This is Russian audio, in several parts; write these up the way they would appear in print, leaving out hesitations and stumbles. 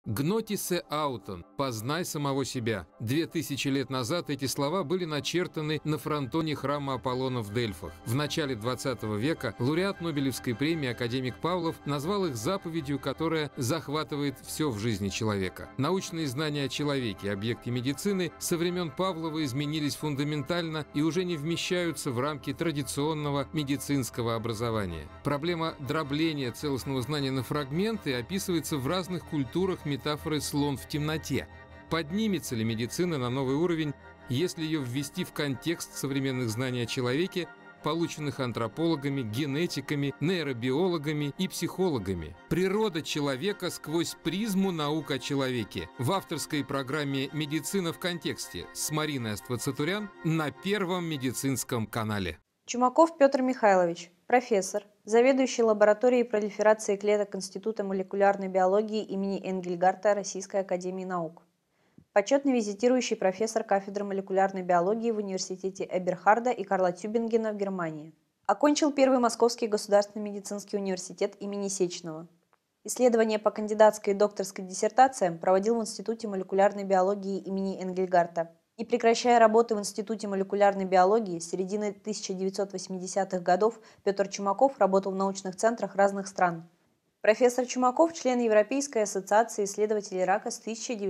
«Гнотисе аутон» – «познай самого себя». 2000 лет назад эти слова были начертаны на фронтоне храма Аполлона в Дельфах. В начале 20 века лауреат Нобелевской премии академик Павлов назвал их заповедью, которая захватывает все в жизни человека. Научные знания о человеке, объекте медицины, со времен Павлова изменились фундаментально и уже не вмещаются в рамки традиционного медицинского образования. Проблема дробления целостного знания на фрагменты описывается в разных культурах метафорой «слон в темноте». Поднимется ли медицина на новый уровень, если ее ввести в контекст современных знаний о человеке, полученных антропологами, генетиками, нейробиологами и психологами? Природа человека сквозь призму наук о человеке. В авторской программе «Медицина в контексте» с Мариной Аствацатурян на Первом медицинском канале. Чумаков Петр Михайлович, профессор, заведующий лабораторией пролиферации клеток Института молекулярной биологии имени Энгельгарта Российской академии наук. Почетный визитирующий профессор кафедры молекулярной биологии в университете Эберхарда и Карла Тюбингена в Германии. Окончил Первый Московский государственный медицинский университет имени Сеченова. Исследования по кандидатской и докторской диссертациям проводил в Институте молекулярной биологии имени Энгельгарта. Не прекращая работы в Институте молекулярной биологии, с середины 1980-х годов Петр Чумаков работал в научных центрах разных стран. Профессор Чумаков – член Европейской ассоциации исследователей рака с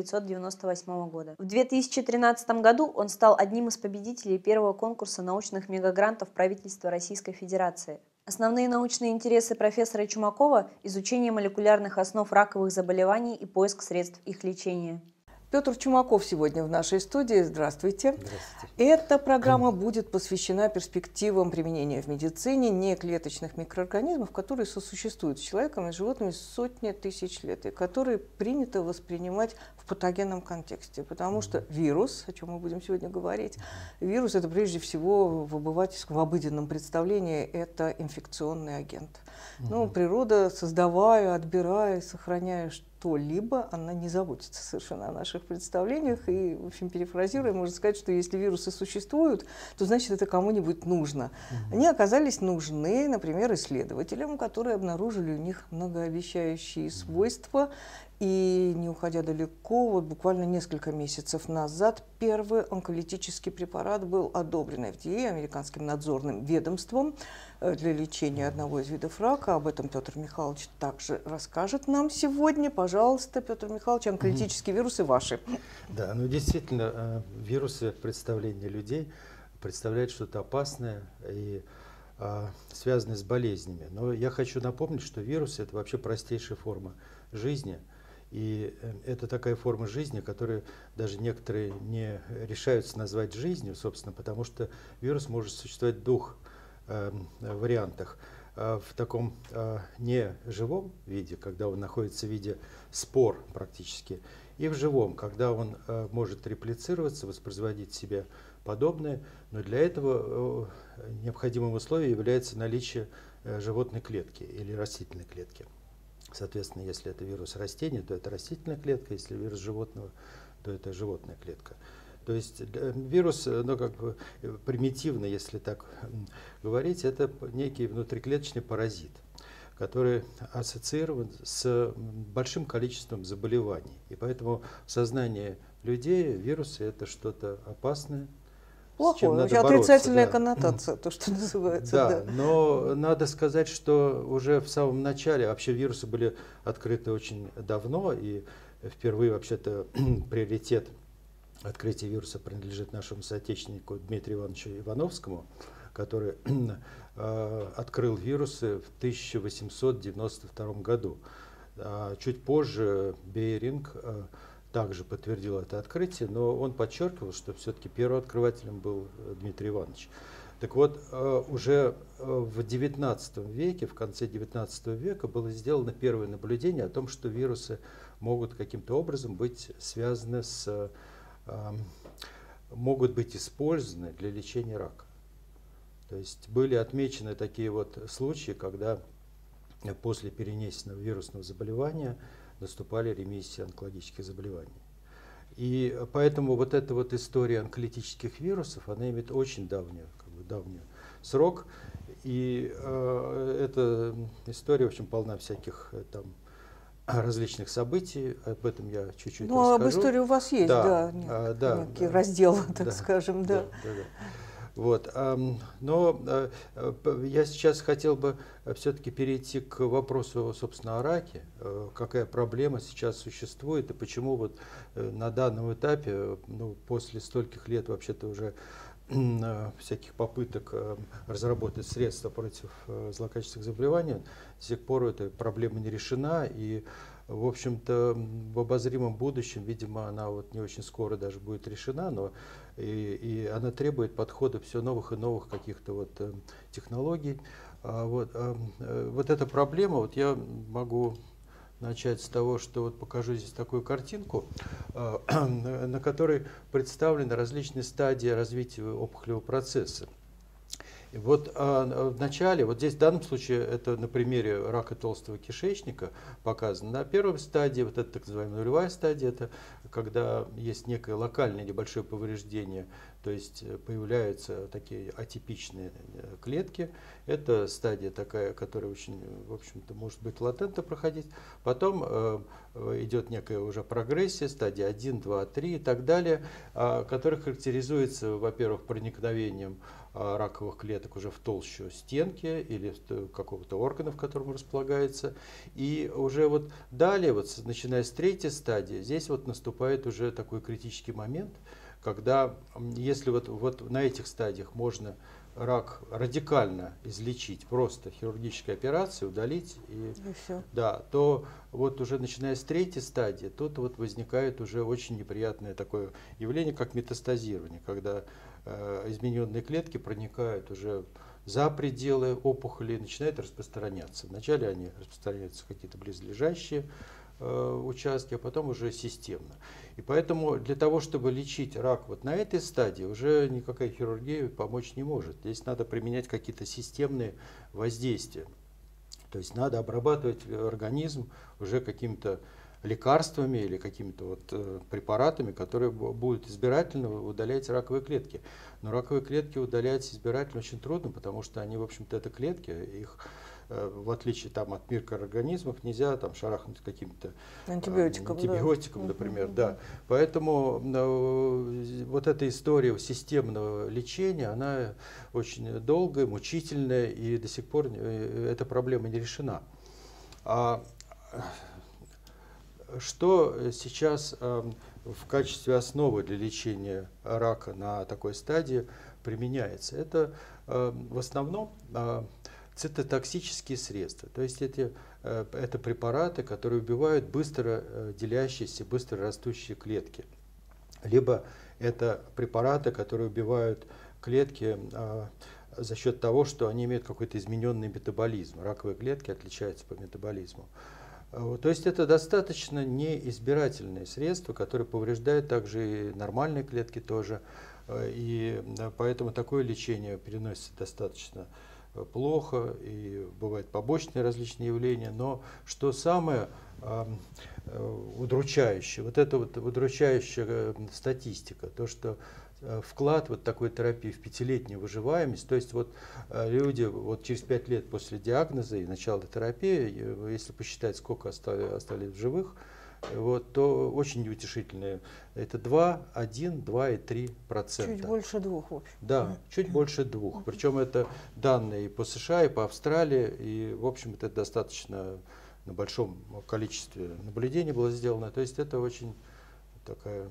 1998 года. В 2013 году он стал одним из победителей первого конкурса научных мегагрантов правительства Российской Федерации. Основные научные интересы профессора Чумакова – изучение молекулярных основ раковых заболеваний и поиск средств их лечения. Петр Чумаков сегодня в нашей студии. Здравствуйте. Здравствуйте. Эта программа будет посвящена перспективам применения в медицине неклеточных микроорганизмов, которые сосуществуют с человеком и с животными сотни тысяч лет, и которые принято воспринимать в патогенном контексте. Потому что вирус, о чем мы будем сегодня говорить, вирус – это прежде всего в обывательском, в обыденном представлении, это инфекционный агент. Ну, природа, создавая, отбирая, сохраняя что-либо, она не заботится совершенно о наших представлениях. И, в общем, перефразируя, можно сказать, что если вирусы существуют, то значит это кому-нибудь нужно. Они оказались нужны, например, исследователям, которые обнаружили у них многообещающие свойства. И не уходя далеко, вот буквально несколько месяцев назад первый онколитический препарат был одобрен FDA, американским надзорным ведомством, для лечения одного из видов рака. Об этом Петр Михайлович также расскажет нам сегодня. Пожалуйста, Петр Михайлович, онколитические вирусы ваши. Да, ну действительно, вирусы в представлении людей представляют что-то опасное и связанное с болезнями. Но я хочу напомнить, что вирусы – это вообще простейшая форма жизни. И это такая форма жизни, которую даже некоторые не решаются назвать жизнью, собственно, потому что вирус может существовать в двух вариантах. В таком неживом виде, когда он находится в виде спор практически, и в живом, когда он может реплицироваться, воспроизводить себе подобное, но для этого необходимым условием является наличие животной клетки или растительной клетки. Соответственно, если это вирус растения, то это растительная клетка, если вирус животного, то это животная клетка. То есть вирус, ну, как бы примитивно, если так говорить, это некий внутриклеточный паразит, который ассоциирован с большим количеством заболеваний. И поэтому в сознании людей вирусы – это что-то опасное. Плохое, отрицательная коннотация, то, что называется. Да, но надо сказать, что уже в самом начале вообще вирусы были открыты очень давно, и впервые вообще-то приоритет открытия вируса принадлежит нашему соотечественнику Дмитрию Ивановичу Ивановскому, который открыл вирусы в 1892 году. Чуть позже Бейринг также подтвердил это открытие, но он подчеркивал, что все-таки первооткрывателем был Дмитрий Иванович. Так вот, уже в XIX веке, в конце XIX века было сделано первое наблюдение о том, что вирусы могут каким-то образом быть связаны с, могут быть использованы для лечения рака. То есть были отмечены такие вот случаи, когда после перенесенного вирусного заболевания наступали ремиссии онкологических заболеваний. И поэтому вот эта вот история онколитических вирусов, она имеет очень давний срок. И эта история очень полна всяких там различных событий, об этом я чуть-чуть Ну, расскажу. об истории у вас есть, да, некий раздел, так скажем, да. Вот, но я сейчас хотел бы все-таки перейти к вопросу, собственно, о раке. Какая проблема сейчас существует и почему вот на данном этапе, ну, после стольких лет вообще-то уже всяких попыток разработать средства против злокачественных заболеваний, до сих пор эта проблема не решена. И, в общем-то, в обозримом будущем, видимо, она вот не очень скоро даже будет решена, но и она требует подхода все новых и новых каких-то вот технологий. Вот эта проблема, вот я могу начать с того, что вот покажу здесь такую картинку, на которой представлены различные стадии развития опухолевого процесса. И вот в начале, вот здесь в данном случае это на примере рака толстого кишечника показано. На первой стадии, вот это так называемая нулевая стадия, это когда есть некое локальное небольшое повреждение, то есть появляются такие атипичные клетки. Это стадия такая, которая очень, в общем-то, может быть латентно проходить. Потом идет некая уже прогрессия, стадия 1, 2, 3 и так далее, которая характеризуется, во-первых, проникновением раковых клеток уже в толщу стенки или какого-то органа, в котором располагается. И уже вот далее, вот, начиная с третьей стадии, здесь вот наступает уже такой критический момент, когда если вот на этих стадиях можно рак радикально излечить, просто хирургической операцией, удалить, и все. Да, то вот уже начиная с третьей стадии, тут вот возникает уже очень неприятное такое явление, как метастазирование, когда измененные клетки проникают уже за пределы опухоли и начинают распространяться. Вначале они распространяются какие-то близлежащие участки, а потом уже системно. И поэтому для того, чтобы лечить рак вот на этой стадии, уже никакая хирургия помочь не может. Здесь надо применять какие-то системные воздействия. То есть надо обрабатывать организм уже какими-то лекарствами или какими-то вот препаратами, которые будут избирательно удалять раковые клетки. Но раковые клетки удалять избирательно очень трудно, потому что они, в общем-то, это клетки, их в отличие там, от микроорганизмов нельзя там шарахнуть каким-то антибиотиком, например. Да. Поэтому вот эта история системного лечения, она очень долгая, мучительная, и до сих пор эта проблема не решена. Что сейчас в качестве основы для лечения рака на такой стадии применяется? Это в основном цитотоксические средства. То есть это препараты, которые убивают быстро делящиеся, быстро растущие клетки. Либо это препараты, которые убивают клетки за счет того, что они имеют какой-то измененный метаболизм. Раковые клетки отличаются по метаболизму. То есть это достаточно неизбирательные средства, которые повреждают также и нормальные клетки тоже. И поэтому такое лечение переносится достаточно плохо, и бывают побочные различные явления. Но что самое удручающее, вот эта вот удручающая статистика, то, что вклад вот такой терапии в 5-летнюю выживаемость, то есть вот люди вот через 5 лет после диагноза и начала терапии, если посчитать, сколько остались в живых, вот, то очень неутешительные. Это 2, 1, 2,3%. Чуть больше 2, в общем. Да, чуть больше 2. Причем это данные и по США, и по Австралии, и, в общем, это достаточно на большом количестве наблюдений было сделано. То есть это очень такая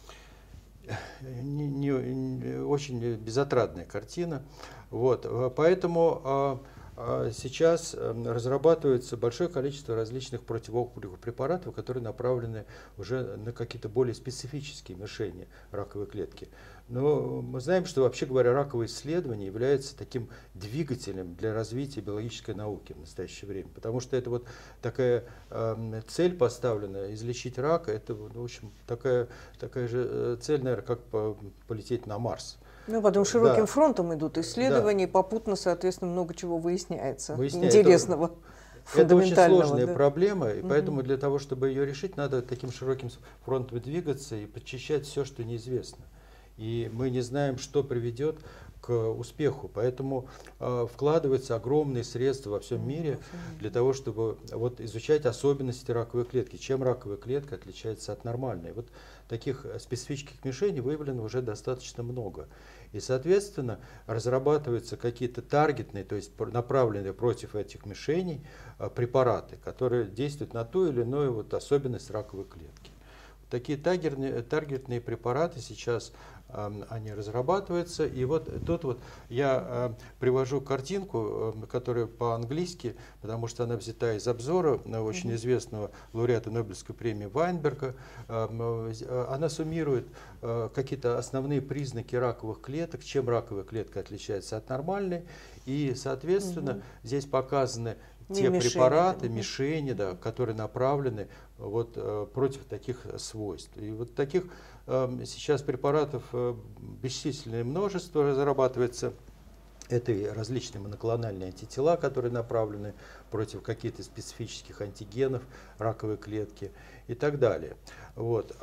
очень безотрадная картина. Вот. Поэтому сейчас разрабатывается большое количество различных противоопухолевых препаратов, которые направлены уже на какие-то более специфические мишени раковой клетки. Но мы знаем, что, вообще говоря, раковые исследования являются таким двигателем для развития биологической науки в настоящее время. Потому что это вот такая цель поставлена, излечить рак, это, в общем, такая же цель, наверное, как полететь на Марс. Ну, потом широким фронтом идут исследования, и попутно, соответственно, много чего выясняется. Интересного, фундаментального. Это очень сложная проблема, и поэтому для того, чтобы ее решить, надо таким широким фронтом двигаться и подчищать все, что неизвестно. И мы не знаем, что приведет к успеху. Поэтому вкладываются огромные средства во всем мире для того, чтобы вот изучать особенности раковой клетки, чем раковая клетка отличается от нормальной. Вот таких специфических мишеней выявлено уже достаточно много. И, соответственно, разрабатываются какие-то таргетные, то есть направленные против этих мишеней препараты, которые действуют на ту или иную вот особенность раковой клетки. Такие таргетные препараты сейчас они разрабатываются. И вот тут вот я привожу картинку, которая по-английски, потому что она взята из обзора очень известного лауреата Нобелевской премии Вайнберга. Она суммирует какие-то основные признаки раковых клеток, чем раковая клетка отличается от нормальной. И, соответственно, здесь показаны те препараты, мишени, да, которые направлены вот, против таких свойств. И вот таких сейчас препаратов бесчисленное множество разрабатывается. Это и различные моноклональные антитела, которые направлены против каких-то специфических антигенов раковой клетки и так далее. Вот.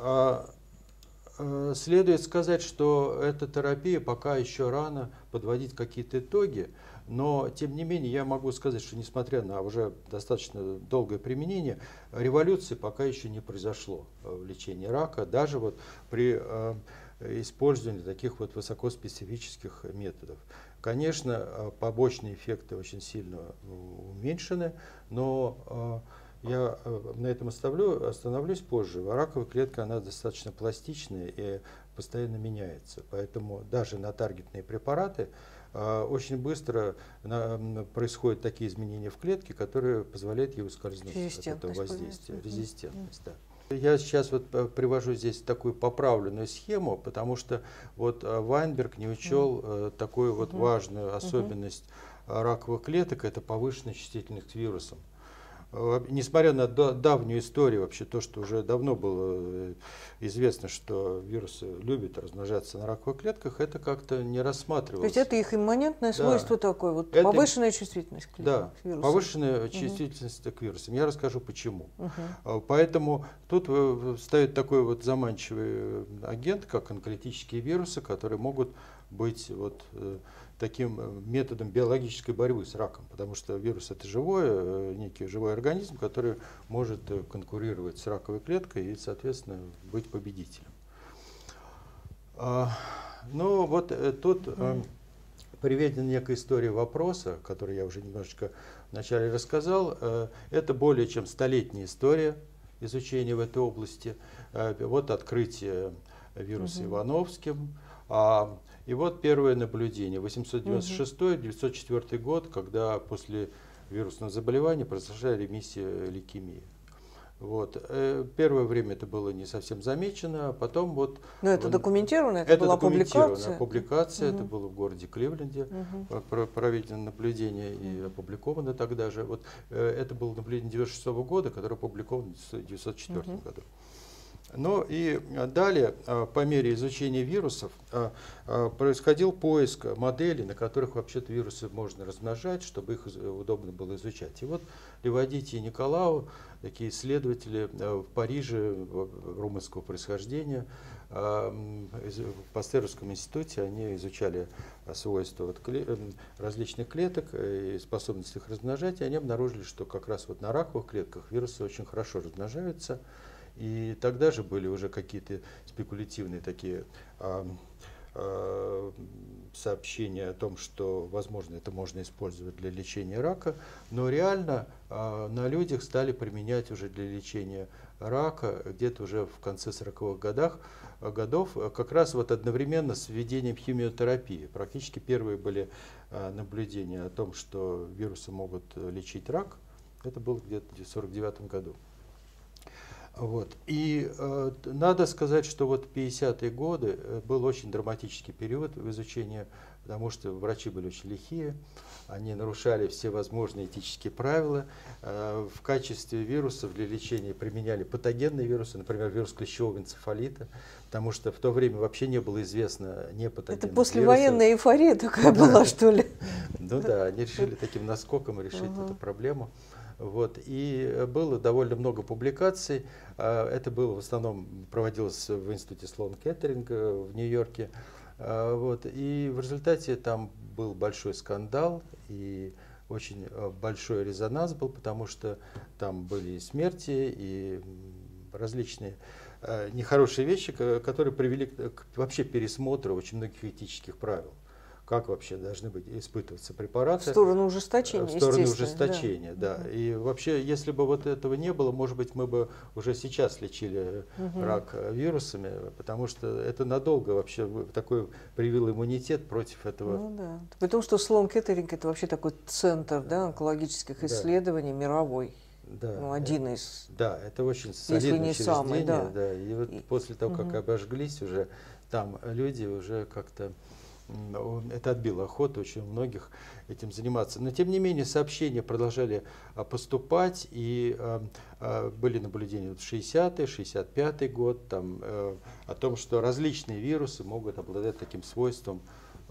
Следует сказать, что эта терапия пока еще рано подводить какие-то итоги, но тем не менее я могу сказать, что несмотря на уже достаточно долгое применение, революции пока еще не произошло в лечении рака, даже вот при использовании таких вот высокоспецифических методов. Конечно, побочные эффекты очень сильно уменьшены, но я на этом остановлюсь позже. Раковая клетка, она достаточно пластичная и постоянно меняется. Поэтому даже на таргетные препараты очень быстро происходят такие изменения в клетке, которые позволяют ей ускользнуть от этого воздействия. Резистентность, да. Я сейчас вот привожу здесь такую поправленную схему, потому что вот Вайнберг не учел такую вот важную особенность раковых клеток, это повышенная чувствительность к вирусам. Несмотря на давнюю историю, вообще то, что уже давно было известно, что вирусы любят размножаться на раковых клетках, это как-то не рассматривалось. То есть это их имманентное свойство такое, вот это повышенная чувствительность к вирусам? Да, повышенная чувствительность к вирусам. Я расскажу почему. Поэтому тут встает такой вот заманчивый агент, как онколитические вирусы, которые могут быть вот таким методом биологической борьбы с раком, потому что вирус это некий живой организм, который может конкурировать с раковой клеткой и, соответственно, быть победителем. Ну вот тут приведена некая история вопроса, которую я уже немножечко вначале рассказал. Это более чем столетняя история изучения в этой области. Вот открытие вируса Ивановским. И вот первое наблюдение, 896-904 год, когда после вирусного заболевания произошла ремиссия лейкемии. Вот. Первое время это было не совсем замечено, а потом вот... Но это документировано, это была публикация? Публикация, это было в городе Кливленде, проведено наблюдение и опубликовано тогда же. Вот, это было наблюдение 1996 года, которое опубликовано в 1904 году. Ну и далее, по мере изучения вирусов, происходил поиск моделей, на которых вообще-то вирусы можно размножать, чтобы их удобно было изучать. И вот Левадити и Николау, такие исследователи в Париже, румынского происхождения, в Пастеровском институте, они изучали свойства различных клеток и способность их размножать, и они обнаружили, что как раз вот на раковых клетках вирусы очень хорошо размножаются. И тогда же были уже какие-то спекулятивные такие сообщения о том, что, возможно, это можно использовать для лечения рака, но реально на людях стали применять уже для лечения рака где-то уже в конце 40-х годов, как раз вот одновременно с введением химиотерапии. Практически первые были наблюдения о том, что вирусы могут лечить рак. Это было где-то в 1949 году. Вот. И надо сказать, что вот 50-е годы был очень драматический период в изучении, потому что врачи были очень лихие, они нарушали все возможные этические правила. В качестве вирусов для лечения применяли патогенные вирусы, например, вирус клещевого энцефалита, потому что в то время вообще не было известно непатогенных Это послевоенная эйфория такая была, что ли? Ну да, они решили таким наскоком решить эту проблему. Вот. И было довольно много публикаций. Это было в основном проводилось в институте Слоан Кеттеринга в Нью-Йорке. Вот. И в результате там был большой скандал, и очень большой резонанс был, потому что там были и смерти, и различные нехорошие вещи, которые привели к вообще пересмотру очень многих этических правил. Как вообще должны быть испытываться препараты. В сторону ужесточения, в сторону ужесточения, да. И вообще, если бы вот этого не было, может быть, мы бы уже сейчас лечили рак вирусами, потому что это надолго вообще такой привил иммунитет против этого. Ну да. При том, что Слоан Кеттеринг — это вообще такой центр, да, онкологических исследований мировой. Да, ну, один из. Да, это очень солидное учреждение. Самый, да. Да. И вот после того, как обожглись уже, там люди уже как-то... Это отбило охоту очень многих этим заниматься. Но, тем не менее, сообщения продолжали поступать, и были наблюдения в 60-й, 65-й год там, о том, что различные вирусы могут обладать таким свойством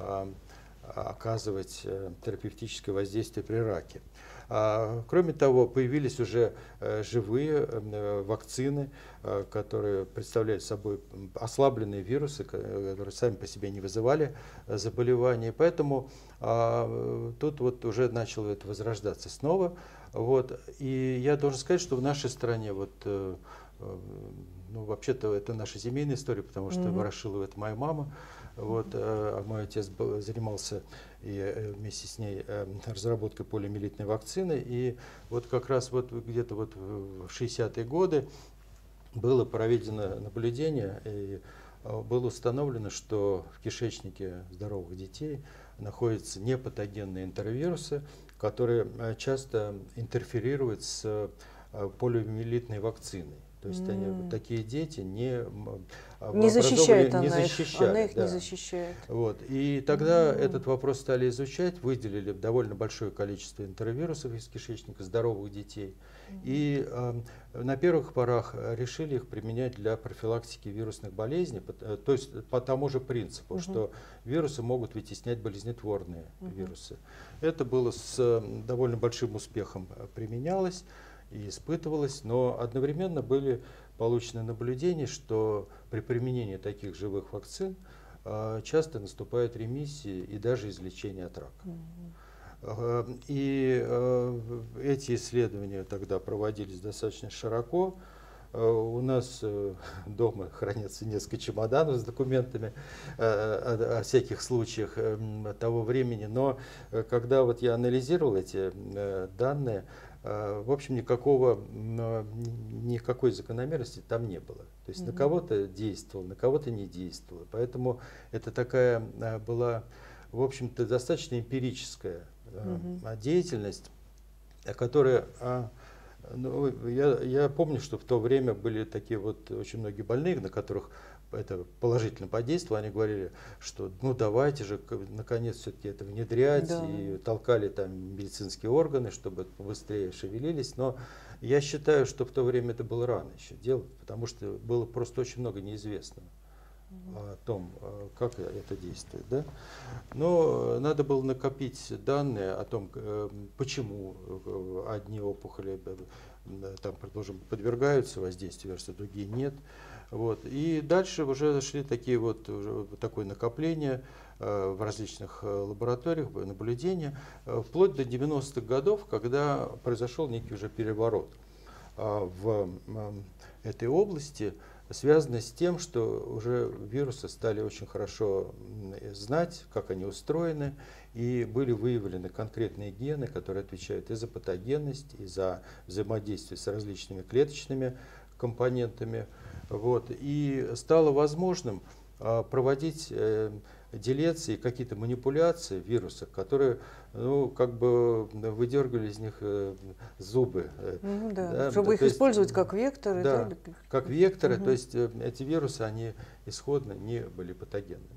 оказывать терапевтическое воздействие при раке. Кроме того, появились уже живые вакцины, которые представляют собой ослабленные вирусы, которые сами по себе не вызывали заболеваний. Поэтому тут вот уже начало это возрождаться снова. Вот. И я должен сказать, что в нашей стране, вот, ну, вообще-то это наша семейная история, потому что Ворошилова — это моя мама. Вот, а мой отец занимался и вместе с ней разработкой полиомиелитной вакцины. И вот как раз вот где-то вот в 60-е годы было проведено наблюдение, и было установлено, что в кишечнике здоровых детей находятся непатогенные энтеровирусы, которые часто интерферируют с полиомиелитной вакциной. То есть они, такие дети не защищает, она их да. не защищает. Вот. И тогда этот вопрос стали изучать, выделили довольно большое количество энтеровирусов из кишечника здоровых детей. И на первых порах решили их применять для профилактики вирусных болезней, то есть по тому же принципу, что вирусы могут вытеснять болезнетворные вирусы. Это было с довольно большим успехом применялось и испытывалось, но одновременно были получены наблюдения, что при применении таких живых вакцин часто наступают ремиссии и даже излечение от рака. И эти исследования тогда проводились достаточно широко. У нас дома хранятся несколько чемоданов с документами о всяких случаях того времени, но когда вот я анализировал эти данные, в общем, никакой закономерности там не было. То есть на кого-то действовал, на кого-то не действовал. Поэтому это такая была, в общем-то, достаточно эмпирическая деятельность, которая... Ну, я помню, что в то время были такие вот очень многие больные, на которых это положительно подействовало. Они говорили, что ну давайте же наконец все-таки это внедрять, да. И толкали там медицинские органы, чтобы быстрее шевелились. Но я считаю, что в то время это было рано еще делать, потому что было просто очень много неизвестного о том, как это действует. Да? Но надо было накопить данные о том, почему одни опухоли там, предположим, подвергаются воздействию вируса, другие нет. Вот. И дальше уже зашли такие такое накопление в различных лабораториях, наблюдения, вплоть до 90-х годов, когда произошел некий уже переворот в этой области, связанный с тем, что уже вирусы стали очень хорошо знать, как они устроены, и были выявлены конкретные гены, которые отвечают и за патогенность, и за взаимодействие с различными клеточными компонентами. Вот. И стало возможным проводить делеции, какие-то манипуляции в вирусах, которые как бы выдергивали из них зубы. Да, чтобы их использовать как векторы. Да, как векторы, то есть эти вирусы, они исходно не были патогенными.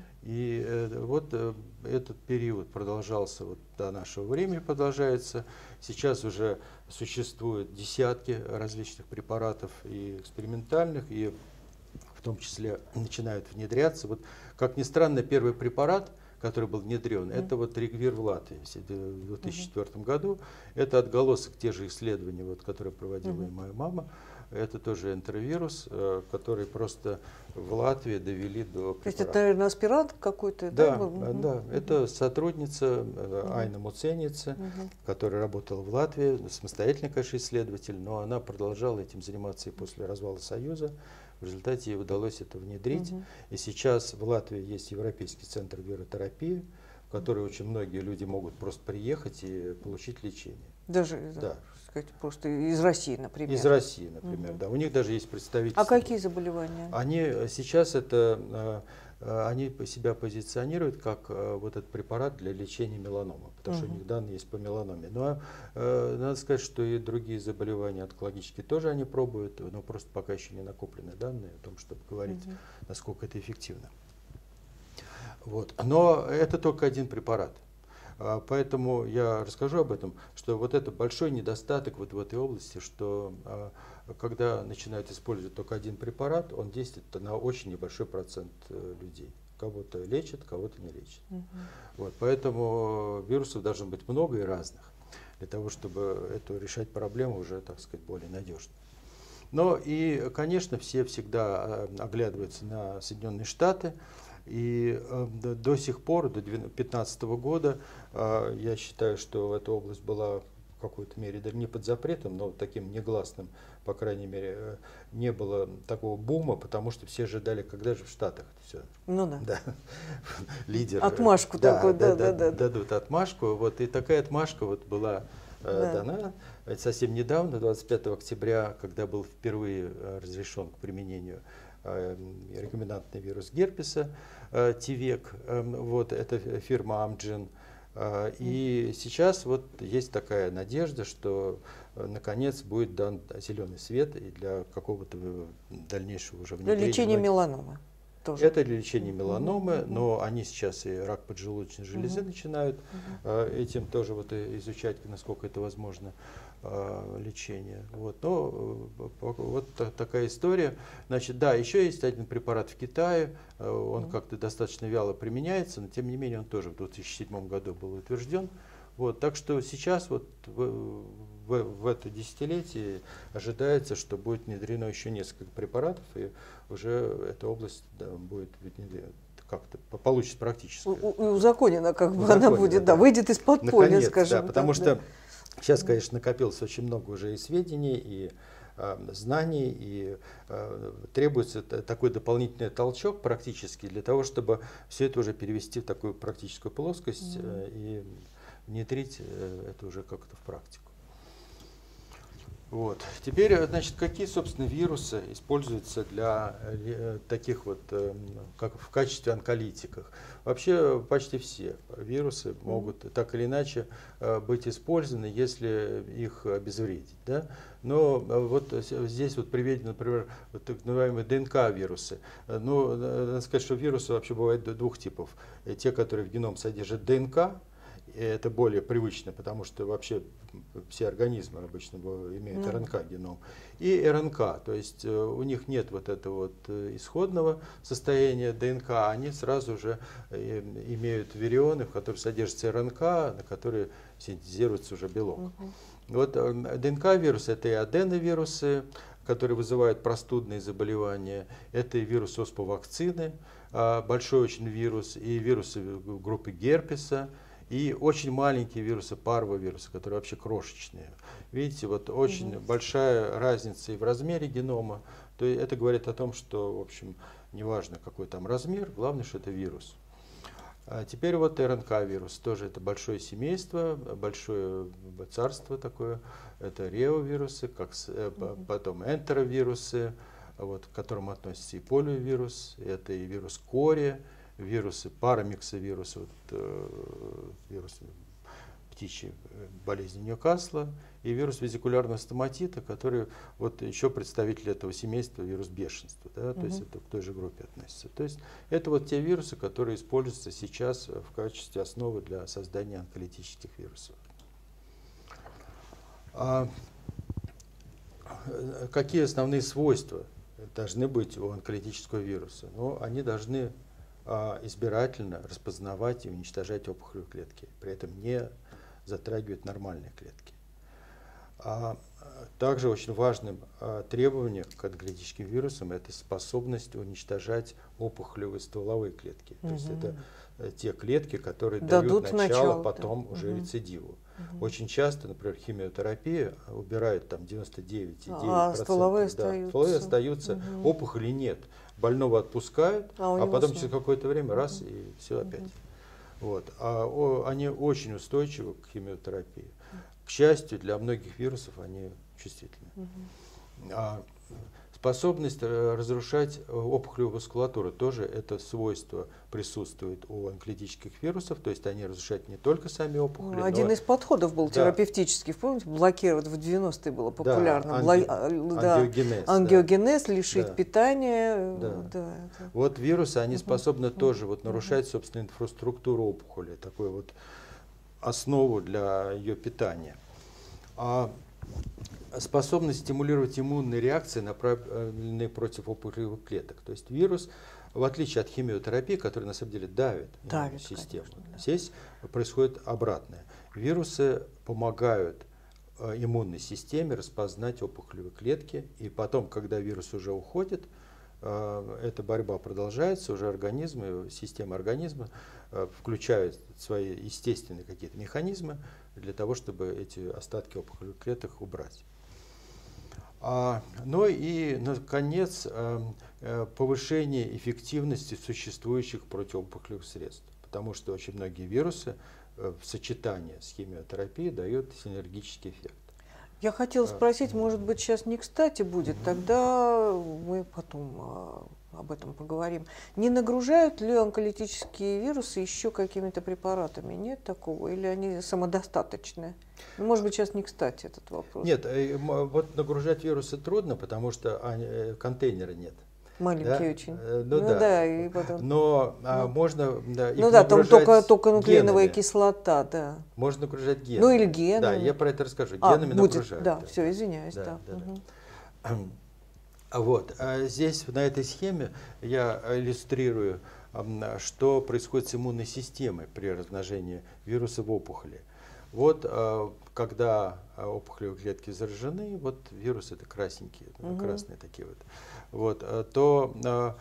И вот этот период продолжался до нашего времени, продолжается. Сейчас уже существуют десятки различных препаратов и экспериментальных, и в том числе начинают внедряться. Вот, как ни странно, первый препарат, который был внедрен, это вот Регвир в Латвии в 2004 году. Это отголосок тех же исследований, которые проводила и моя мама. Это тоже энтеровирус, который просто в Латвии довели до препарата. То есть это, наверное, аспирант какой-то? Да, был? да. Это сотрудница Айна Муценица, которая работала в Латвии, самостоятельный, конечно, исследователь, но она продолжала этим заниматься и после развала Союза. В результате ей удалось это внедрить. И сейчас в Латвии есть Европейский центр виротерапии, в который очень многие люди могут просто приехать и получить лечение. Даже, да. Сказать, просто из России, например. Из России, например, да. У них даже есть представители. А какие заболевания? Они сейчас они себя позиционируют как вот этот препарат для лечения меланомы, потому что у них данные есть по меланоме. Но надо сказать, что и другие заболевания онкологические тоже они пробуют, но просто пока еще не накоплены данные о том, чтобы говорить, насколько это эффективно. Вот. Но это только один препарат. Поэтому я расскажу об этом, что вот это большой недостаток вот в этой области, что когда начинают использовать только один препарат, он действует на очень небольшой процент людей. Кого-то лечат, кого-то не лечат. Вот, поэтому вирусов должно быть много и разных, для того, чтобы эту решать проблему уже, так сказать, более надежно. Но и, конечно, все всегда оглядываются на Соединенные Штаты. И до сих пор, до 2015 года, я считаю, что эта область была в какой-то мере, да не под запретом, но таким негласным, по крайней мере, не было такого бума, потому что все ожидали, когда же в Штатах это все. Ну да. Да. Лидер. Отмашку такую, да. Дадут отмашку. Вот, и такая отмашка вот была дана совсем недавно, 25 октября, когда был впервые разрешен к применению рекомбинантный вирус герпеса, Тивек, вот, это фирма Amgen. И сейчас вот есть такая надежда, что наконец будет дан зеленый свет и для какого-то дальнейшего уже внедрения. Для лечения меланомы. Тоже. Это для лечения меланомы, но они сейчас и рак поджелудочной железы начинают этим тоже вот изучать, насколько это возможно. Лечения. Вот. Но вот такая история. Значит, да, еще есть один препарат в Китае, он как-то достаточно вяло применяется, но тем не менее он тоже в 2007 году был утвержден. Вот. Так что сейчас вот в это десятилетие ожидается, что будет внедрено еще несколько препаратов, и уже эта область будет как-то получится практически. Узаконена, как бы она будет, да, выйдет из подполья, скажем. Да, потому что сейчас, конечно, накопилось очень много уже и сведений, и знаний, и требуется такой дополнительный толчок практически для того, чтобы все это уже перевести в такую практическую плоскость и внедрить это уже как-то в практику. Вот. Теперь, значит, какие, собственно, вирусы используются для таких вот, как в качестве онколитиков? Вообще почти все вирусы могут так или иначе быть использованы, если их обезвредить. Да? Но вот здесь вот приведены, например, вот так называемые ДНК-вирусы. Ну, надо сказать, что вирусы вообще бывают двух типов. Те, которые в геном содержат ДНК, это более привычно, потому что вообще все организмы обычно имеют РНК-геном. И РНК, то есть у них нет вот этого вот исходного состояния ДНК, они сразу же имеют вирионы, в которых содержится РНК, на которые синтезируется уже белок. Вот ДНК-вирусы — это и аденовирусы, которые вызывают простудные заболевания, это и вирус осповакцины, большой очень вирус, и вирусы группы герпеса, и очень маленькие вирусы, парвовирусы, которые вообще крошечные. Видите, вот очень большая разница и в размере генома. То есть это говорит о том, что, в общем, неважно какой там размер, главное, что это вирус. А теперь вот РНК-вирус, тоже это большое семейство, большое царство такое. Это реовирусы, потом энтеровирусы, вот, к которым относится и полиовирус, это и вирус кори, вирусы, парамиксовирусы, вирус птичьей болезни Ньюкасла, и вирус везикулярного стоматита, который вот еще представитель этого семейства, вирус бешенства, да, то есть это к той же группе относится. То есть это вот те вирусы, которые используются сейчас в качестве основы для создания онколитических вирусов. Какие основные свойства должны быть у онколитического вируса? Ну, они должны избирательно распознавать и уничтожать опухолевые клетки, при этом не затрагивать нормальные клетки. Также очень важным требованием к онколитическим вирусам это способность уничтожать опухолевые стволовые клетки. То есть это те клетки, которые дают начало потом уже рецидиву. Очень часто, например, химиотерапия убирает там 99,9%. Стволовые остаются, опухоли нет. Больного отпускают, а потом через какое-то время раз и все опять. Вот. Они очень устойчивы к химиотерапии. К счастью, для многих вирусов они чувствительны. Способность разрушать опухолевую мускулатуру тоже это свойство присутствует у онколитических вирусов, то есть они разрушают не только сами опухоли. Один из подходов был терапевтический, помните, блокировать в 90-е было популярно. Ангиогенез, лишить питания. Вот вирусы, они способны тоже нарушать, собственно, инфраструктуру опухоли, такую вот основу для ее питания. Способность стимулировать иммунные реакции, направленные против опухолевых клеток. То есть вирус, в отличие от химиотерапии, которая на самом деле давит иммунную систему, здесь происходит обратное. Вирусы помогают иммунной системе распознать опухолевые клетки, и потом, когда вирус уже уходит, эта борьба продолжается, уже организм, система организма включает свои естественные какие-то механизмы для того, чтобы эти остатки опухолевых клеток убрать. Ну и, наконец, повышение эффективности существующих противоопухолевых средств, потому что очень многие вирусы в сочетании с химиотерапией дают синергический эффект. Я хотела спросить, может быть, сейчас не кстати будет, тогда мы потом об этом поговорим. Не нагружают ли онколитические вирусы еще какими-то препаратами? Нет такого? Или они самодостаточны? Может быть, сейчас не кстати этот вопрос. Нет, вот нагружать вирусы трудно, потому что контейнера нет. Маленькие очень. И потом... Но можно их там только нуклеиновая кислота, да. Можно нагружать генами. Ну или гены. Да, я про это расскажу. Генами нагружают. Да, все, извиняюсь. Вот. Здесь, на этой схеме, я иллюстрирую, что происходит с иммунной системой при размножении вируса в опухоли. Вот, когда опухолевые клетки заражены, вот вирусы это красненькие, красные такие вот, то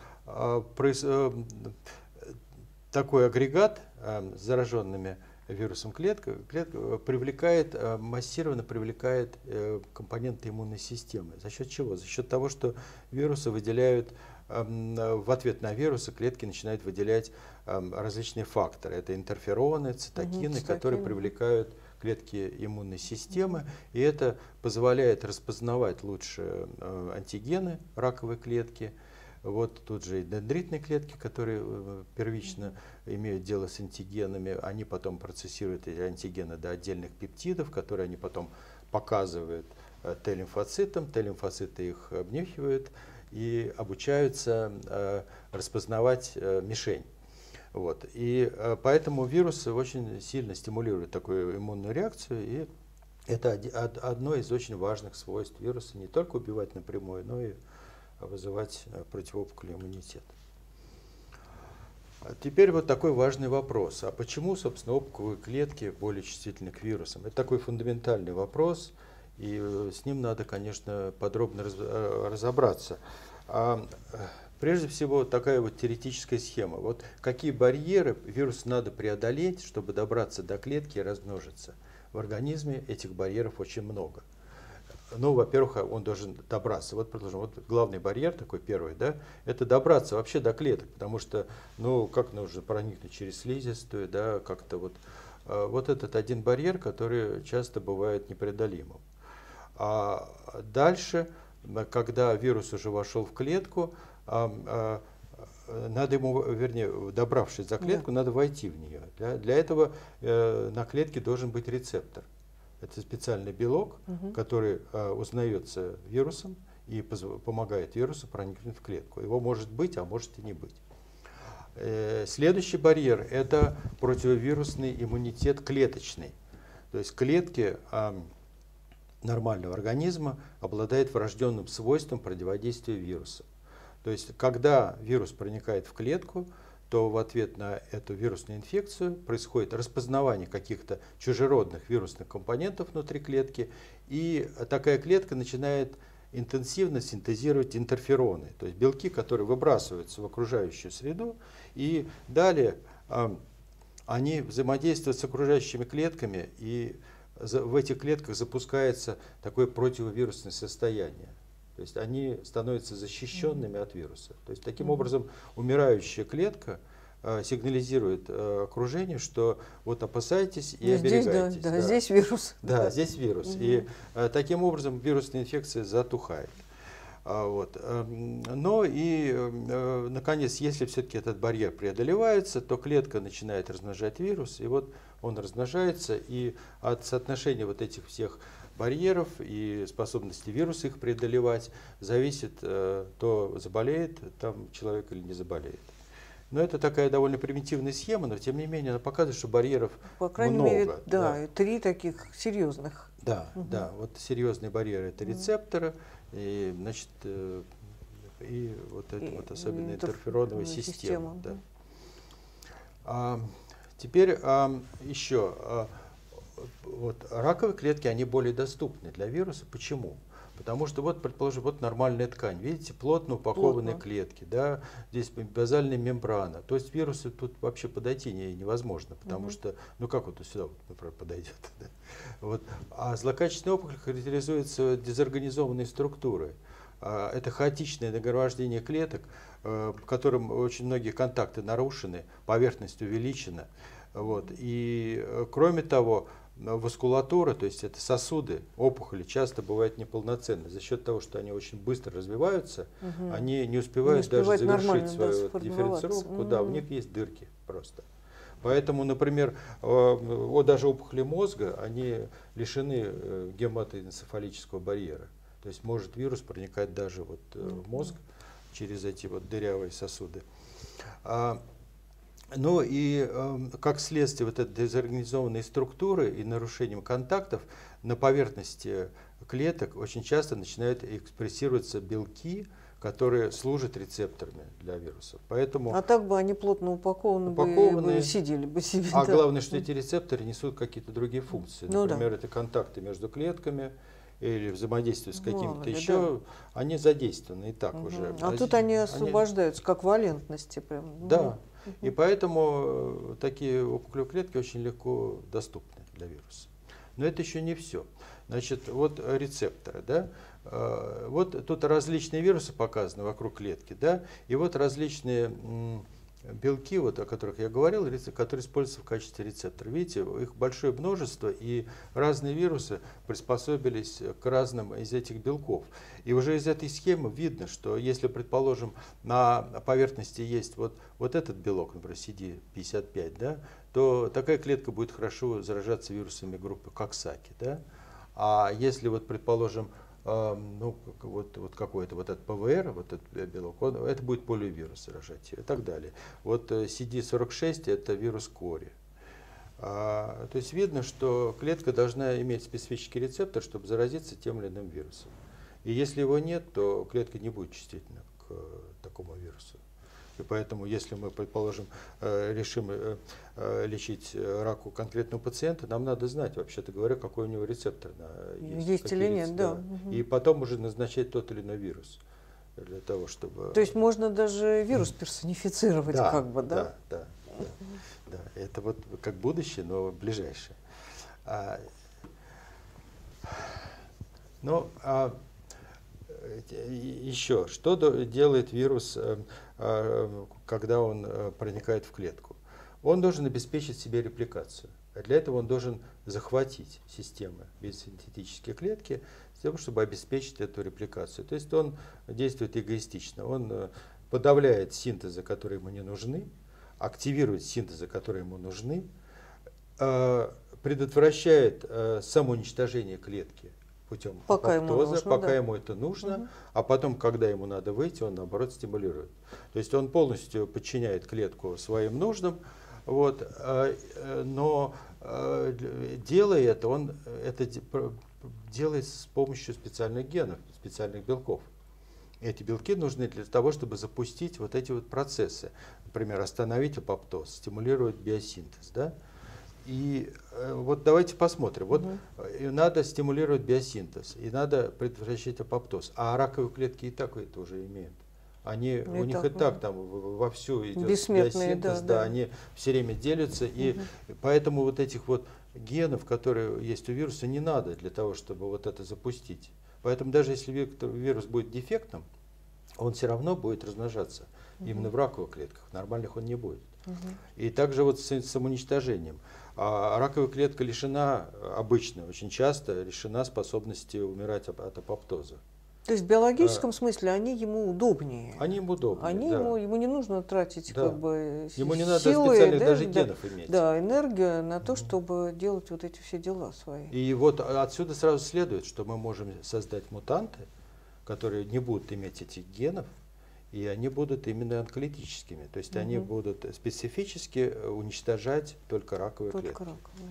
такой агрегат с зараженными вирусом клетка массированно привлекает компоненты иммунной системы. За счет чего? За счет того, что вирусы выделяют, в ответ на вирусы клетки начинают выделять различные факторы. Это интерфероны, цитокины, которые привлекают клетки иммунной системы, и это позволяет распознавать лучше антигены раковой клетки. Вот тут же и дендритные клетки, которые первично имеют дело с антигенами, они потом процессируют эти антигены до отдельных пептидов, которые они потом показывают Т-лимфоцитам, Т-лимфоциты их обнюхивают и обучаются распознавать мишень. Вот. И поэтому вирусы очень сильно стимулируют такую иммунную реакцию, и это одно из очень важных свойств вируса, не только убивать напрямую, но и вызывать противоопухолевый иммунитет. Теперь вот такой важный вопрос. А почему, собственно, опухолевые клетки более чувствительны к вирусам? Это такой фундаментальный вопрос, и с ним надо, конечно, подробно разобраться. Прежде всего, такая вот теоретическая схема. Вот какие барьеры вирусу надо преодолеть, чтобы добраться до клетки и размножиться? В организме этих барьеров очень много. Ну, во-первых, он должен добраться. Вот, продолжим. Вот главный барьер такой первый, да, это добраться вообще до клеток, потому что, ну, как нужно проникнуть через слизистую, да, как-то вот. Вот этот один барьер, который часто бывает непреодолимым. А дальше, когда вирус уже вошел в клетку, надо ему, вернее, добравшись за клетку, надо войти в нее. Для этого на клетке должен быть рецептор. Это специальный белок, который узнается вирусом и помогает вирусу проникнуть в клетку. Его может быть, а может и не быть. Следующий барьер – это противовирусный иммунитет клеточный. То есть клетки нормального организма обладают врожденным свойством противодействия вирусу. То есть когда вирус проникает в клетку, то в ответ на эту вирусную инфекцию происходит распознавание каких-то чужеродных вирусных компонентов внутри клетки, и такая клетка начинает интенсивно синтезировать интерфероны, то есть белки, которые выбрасываются в окружающую среду, и далее они взаимодействуют с окружающими клетками, и в этих клетках запускается такое противовирусное состояние. То есть они становятся защищенными от вируса. То есть таким образом умирающая клетка сигнализирует окружению, что вот опасайтесь и оберегайтесь. Здесь, да, здесь вирус. Да, здесь вирус. И таким образом вирусная инфекция затухает. Вот. Но и, наконец, если все-таки этот барьер преодолевается, то клетка начинает размножать вирус, и вот он размножается, и от соотношения вот этих всех барьеров и способности вируса их преодолевать зависит, то заболеет там человек или не заболеет. Но это такая довольно примитивная схема, но тем не менее она показывает, что барьеров по крайней много. Мере, да, 3 таких серьезных. Да, да, вот серьезные барьеры — это рецепторы, и, значит, и вот это вот особенно интерфероновая система. Да. Теперь еще, вот раковые клетки, они более доступны для вируса. Почему? Потому что вот, предположим, вот нормальная ткань, видите, плотно упакованные клетки, да, здесь базальная мембрана. То есть вирусу тут вообще подойти невозможно, потому что, ну как вот сюда, например, подойдет. Да? Вот. А злокачественная опухоль характеризуется дезорганизованной структурой. Это хаотичное нагромождение клеток, в котором очень многие контакты нарушены, поверхность увеличена. Вот. И кроме того, васкулатура, то есть это сосуды опухоли, часто бывают неполноценны. За счет того, что они очень быстро развиваются, они не успевают даже завершить свою дифференцировку. Да, у них есть дырки просто. Поэтому, например, даже опухоли мозга, они лишены гематоэнцефалического барьера. То есть может вирус проникать даже вот в мозг через эти вот дырявые сосуды. Ну и как следствие вот этой дезорганизованной структуры и нарушением контактов на поверхности клеток очень часто начинают экспрессироваться белки, которые служат рецепторами для вирусов. Поэтому а так бы они плотно упакованы сидели бы себе. А главное, что эти рецепторы несут какие-то другие функции. Например, это контакты между клетками или взаимодействие с какими-то еще, они задействованы и так уже. А тут они освобождаются, как валентности прям. Да. И поэтому такие опухолевые клетки очень легко доступны для вируса. Но это еще не все. Значит, вот рецепторы, да? Вот тут различные вирусы показаны вокруг клетки, да? И вот различные белки, вот, о которых я говорил, которые используются в качестве рецепторов. Видите, их большое множество, и разные вирусы приспособились к разным из этих белков. И уже из этой схемы видно, что если, предположим, на поверхности есть вот этот белок, например, CD55, да, то такая клетка будет хорошо заражаться вирусами группы Коксаки. Да? А если, вот, предположим, ну, вот какой-то вот этот ПВР, вот этот белок, это будет полиовирус заражать и так далее. Вот CD46 это вирус кори. То есть видно, что клетка должна иметь специфический рецептор, чтобы заразиться тем или иным вирусом. И если его нет, то клетка не будет чувствительна к такому вирусу. И поэтому, если мы, предположим, решим лечить рак у конкретного пациента, нам надо знать, вообще-то говоря, какой у него рецептор есть или нет, да. И потом уже назначать тот или иной вирус для того, чтобы. То есть можно даже вирус персонифицировать, да, как бы, да? Да. Это вот как будущее, но ближайшее. Еще, что делает вирус, когда он проникает в клетку? Он должен обеспечить себе репликацию. А для этого он должен захватить системы биосинтетические клетки, для того, чтобы обеспечить эту репликацию. То есть он действует эгоистично. Он подавляет синтезы, которые ему не нужны, активирует синтезы, которые ему нужны, предотвращает самоуничтожение клетки путем апоптоза, пока ему это нужно, а потом, когда ему надо выйти, он, наоборот, стимулирует. То есть он полностью подчиняет клетку своим нуждам, вот, но делая это, он это делает с помощью специальных генов, специальных белков. Эти белки нужны для того, чтобы запустить вот эти вот процессы. Например, остановить апоптоз, стимулировать биосинтез. Да? И вот давайте посмотрим. Вот надо стимулировать биосинтез, и надо предотвращать апоптоз. А раковые клетки и так это уже имеют. У них и так там вовсю идет биосинтез, да, они все время делятся. И поэтому вот этих вот генов, которые есть у вируса, не надо для того, чтобы вот это запустить. Поэтому даже если вирус будет дефектным, он все равно будет размножаться именно в раковых клетках, в нормальных он не будет. И также вот с самоуничтожением. А раковая клетка лишена, обычно, очень часто лишена способности умирать от апоптоза. То есть в биологическом смысле они ему удобнее. Они ему удобнее, ему не нужно тратить да. как бы ему не силы, надо специальных даже генов иметь. Да, энергию на то, чтобы делать вот эти все дела свои. И вот отсюда сразу следует, что мы можем создать мутанты, которые не будут иметь этих генов, и они будут именно онколитическими. То есть они будут специфически уничтожать только раковые клетки.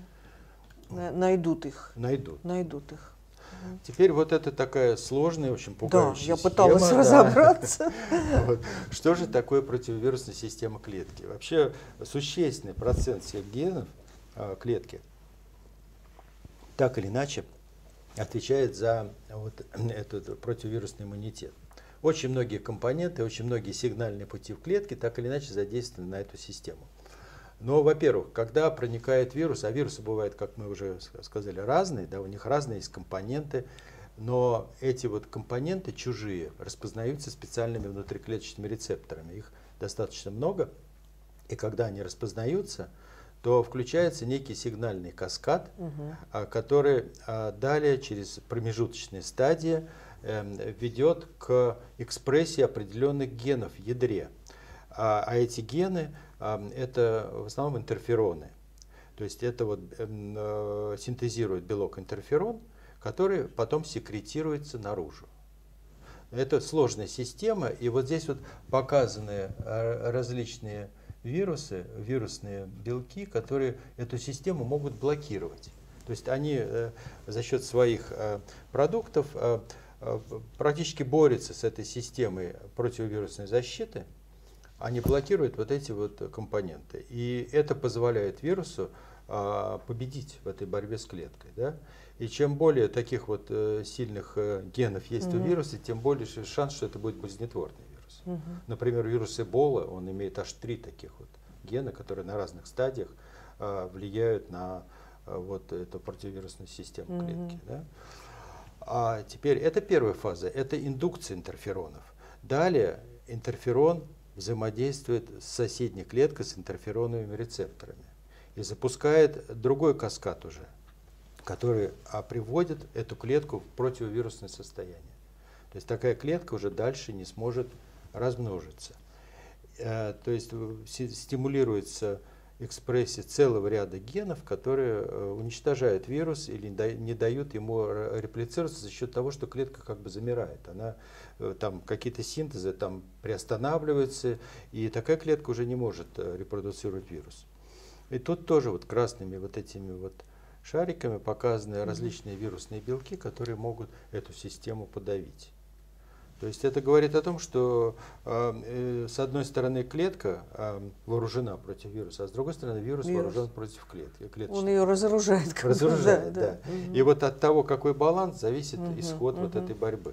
Найдут их. Найдут их. Теперь вот это такая сложная, очень пугающая система. Я пыталась разобраться. Вот. Что же такое противовирусная система клетки? Вообще существенный процент всех генов клетки так или иначе отвечает за вот этот противовирусный иммунитет. Очень многие компоненты, очень многие сигнальные пути в клетке так или иначе задействованы на эту систему. Но, во-первых, когда проникает вирус, а вирусы бывают, как мы уже сказали, разные, да, у них разные есть компоненты, но эти вот компоненты чужие распознаются специальными внутриклеточными рецепторами. Их достаточно много, и когда они распознаются, то включается некий сигнальный каскад, который далее через промежуточные стадии ведет к экспрессии определенных генов в ядре. А эти гены это в основном интерфероны. То есть это вот синтезирует белок интерферон, который потом секретируется наружу. Это сложная система, и вот здесь вот показаны различные вирусы, вирусные белки, которые эту систему могут блокировать. То есть они за счет своих продуктов практически борются с этой системой противовирусной защиты. Они блокируют вот эти вот компоненты. И это позволяет вирусу победить в этой борьбе с клеткой. Да? И чем более таких вот сильных генов есть у вируса, тем больше шанс, что это будет болезнетворный вирус. Например, вирус Эбола, он имеет аж 3 таких вот гена, которые на разных стадиях влияют на вот эту противовирусную систему клетки. Да? А теперь это первая фаза, это индукция интерферонов. Далее интерферон взаимодействует с соседней клеткой с интерфероновыми рецепторами и запускает другой каскад уже, который приводит эту клетку в противовирусное состояние. То есть такая клетка уже дальше не сможет размножиться. То есть стимулируется экспрессия целого ряда генов, которые уничтожают вирус или не дают ему реплицироваться за счет того, что клетка как бы замирает. Она, там какие-то синтезы там приостанавливаются, и такая клетка уже не может репродуцировать вирус. И тут тоже вот красными вот этими вот шариками показаны различные вирусные белки, которые могут эту систему подавить. То есть это говорит о том, что с одной стороны клетка вооружена против вируса, а с другой стороны вирус вооружен против клетки. Он ее разоружает. Разоружает, да. И вот от того, какой баланс, зависит исход вот этой борьбы.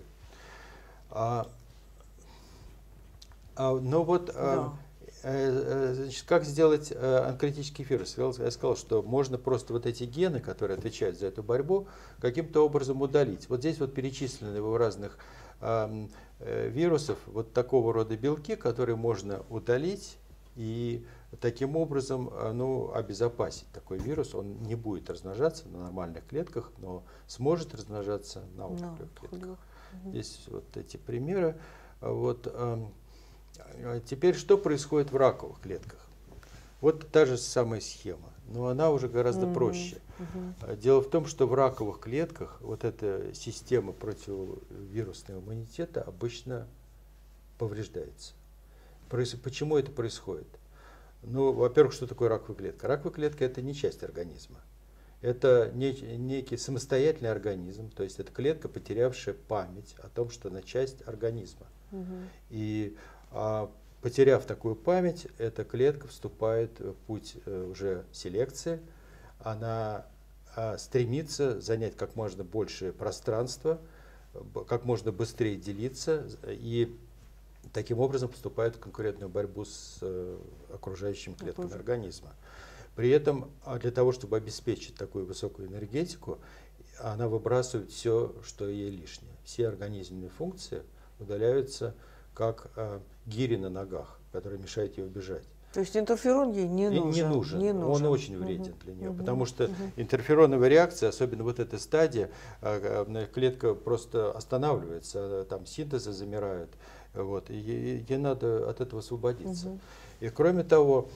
Но вот значит, как сделать онколитический вирус? Я сказал, что можно просто вот эти гены, которые отвечают за эту борьбу, каким-то образом удалить. Вот здесь вот перечислены у разных вирусов вот такого рода белки, которые можно удалить и таким образом обезопасить такой вирус. Он не будет размножаться на нормальных клетках, но сможет размножаться на опухолевых клетках. Здесь вот эти примеры. Вот, теперь что происходит в раковых клетках? Вот та же самая схема, но она уже гораздо проще. Дело в том, что в раковых клетках вот эта система противовирусного иммунитета обычно повреждается. Почему это происходит? Ну, во-первых, что такое раковая клетка? Раковая клетка – это не часть организма. Это некий самостоятельный организм, то есть это клетка, потерявшая память о том, что она часть организма. И потеряв такую память, эта клетка вступает в путь уже селекции. Она стремится занять как можно больше пространства, как можно быстрее делиться и таким образом вступает в конкурентную борьбу с окружающими клетками организма. При этом для того, чтобы обеспечить такую высокую энергетику, она выбрасывает все, что ей лишнее. Все организменные функции удаляются, как гири на ногах, которые мешают ей убежать. То есть интерферон ей не нужен. Не нужен. Он очень вреден для нее, потому что интерфероновая реакция, особенно вот эта стадия, клетка просто останавливается, там синтезы замирают, вот, и ей надо от этого освободиться. И кроме того,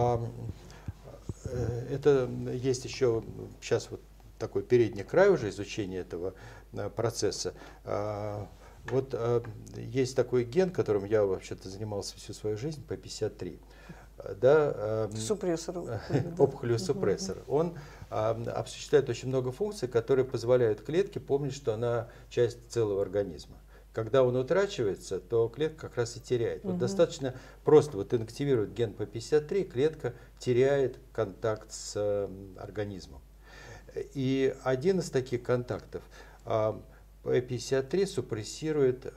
это есть еще сейчас вот такой передний край уже изучения этого процесса. Вот есть такой ген, которым я вообще-то занимался всю свою жизнь, P53. Да, Супрессор. Опухолевый супрессор. Он осуществляет очень много функций, которые позволяют клетке помнить, что она часть целого организма. Когда он утрачивается, то клетка как раз и теряет. Вот достаточно просто вот инактивировать ген P53, клетка теряет контакт с организмом. И один из таких контактов, P53 супрессирует,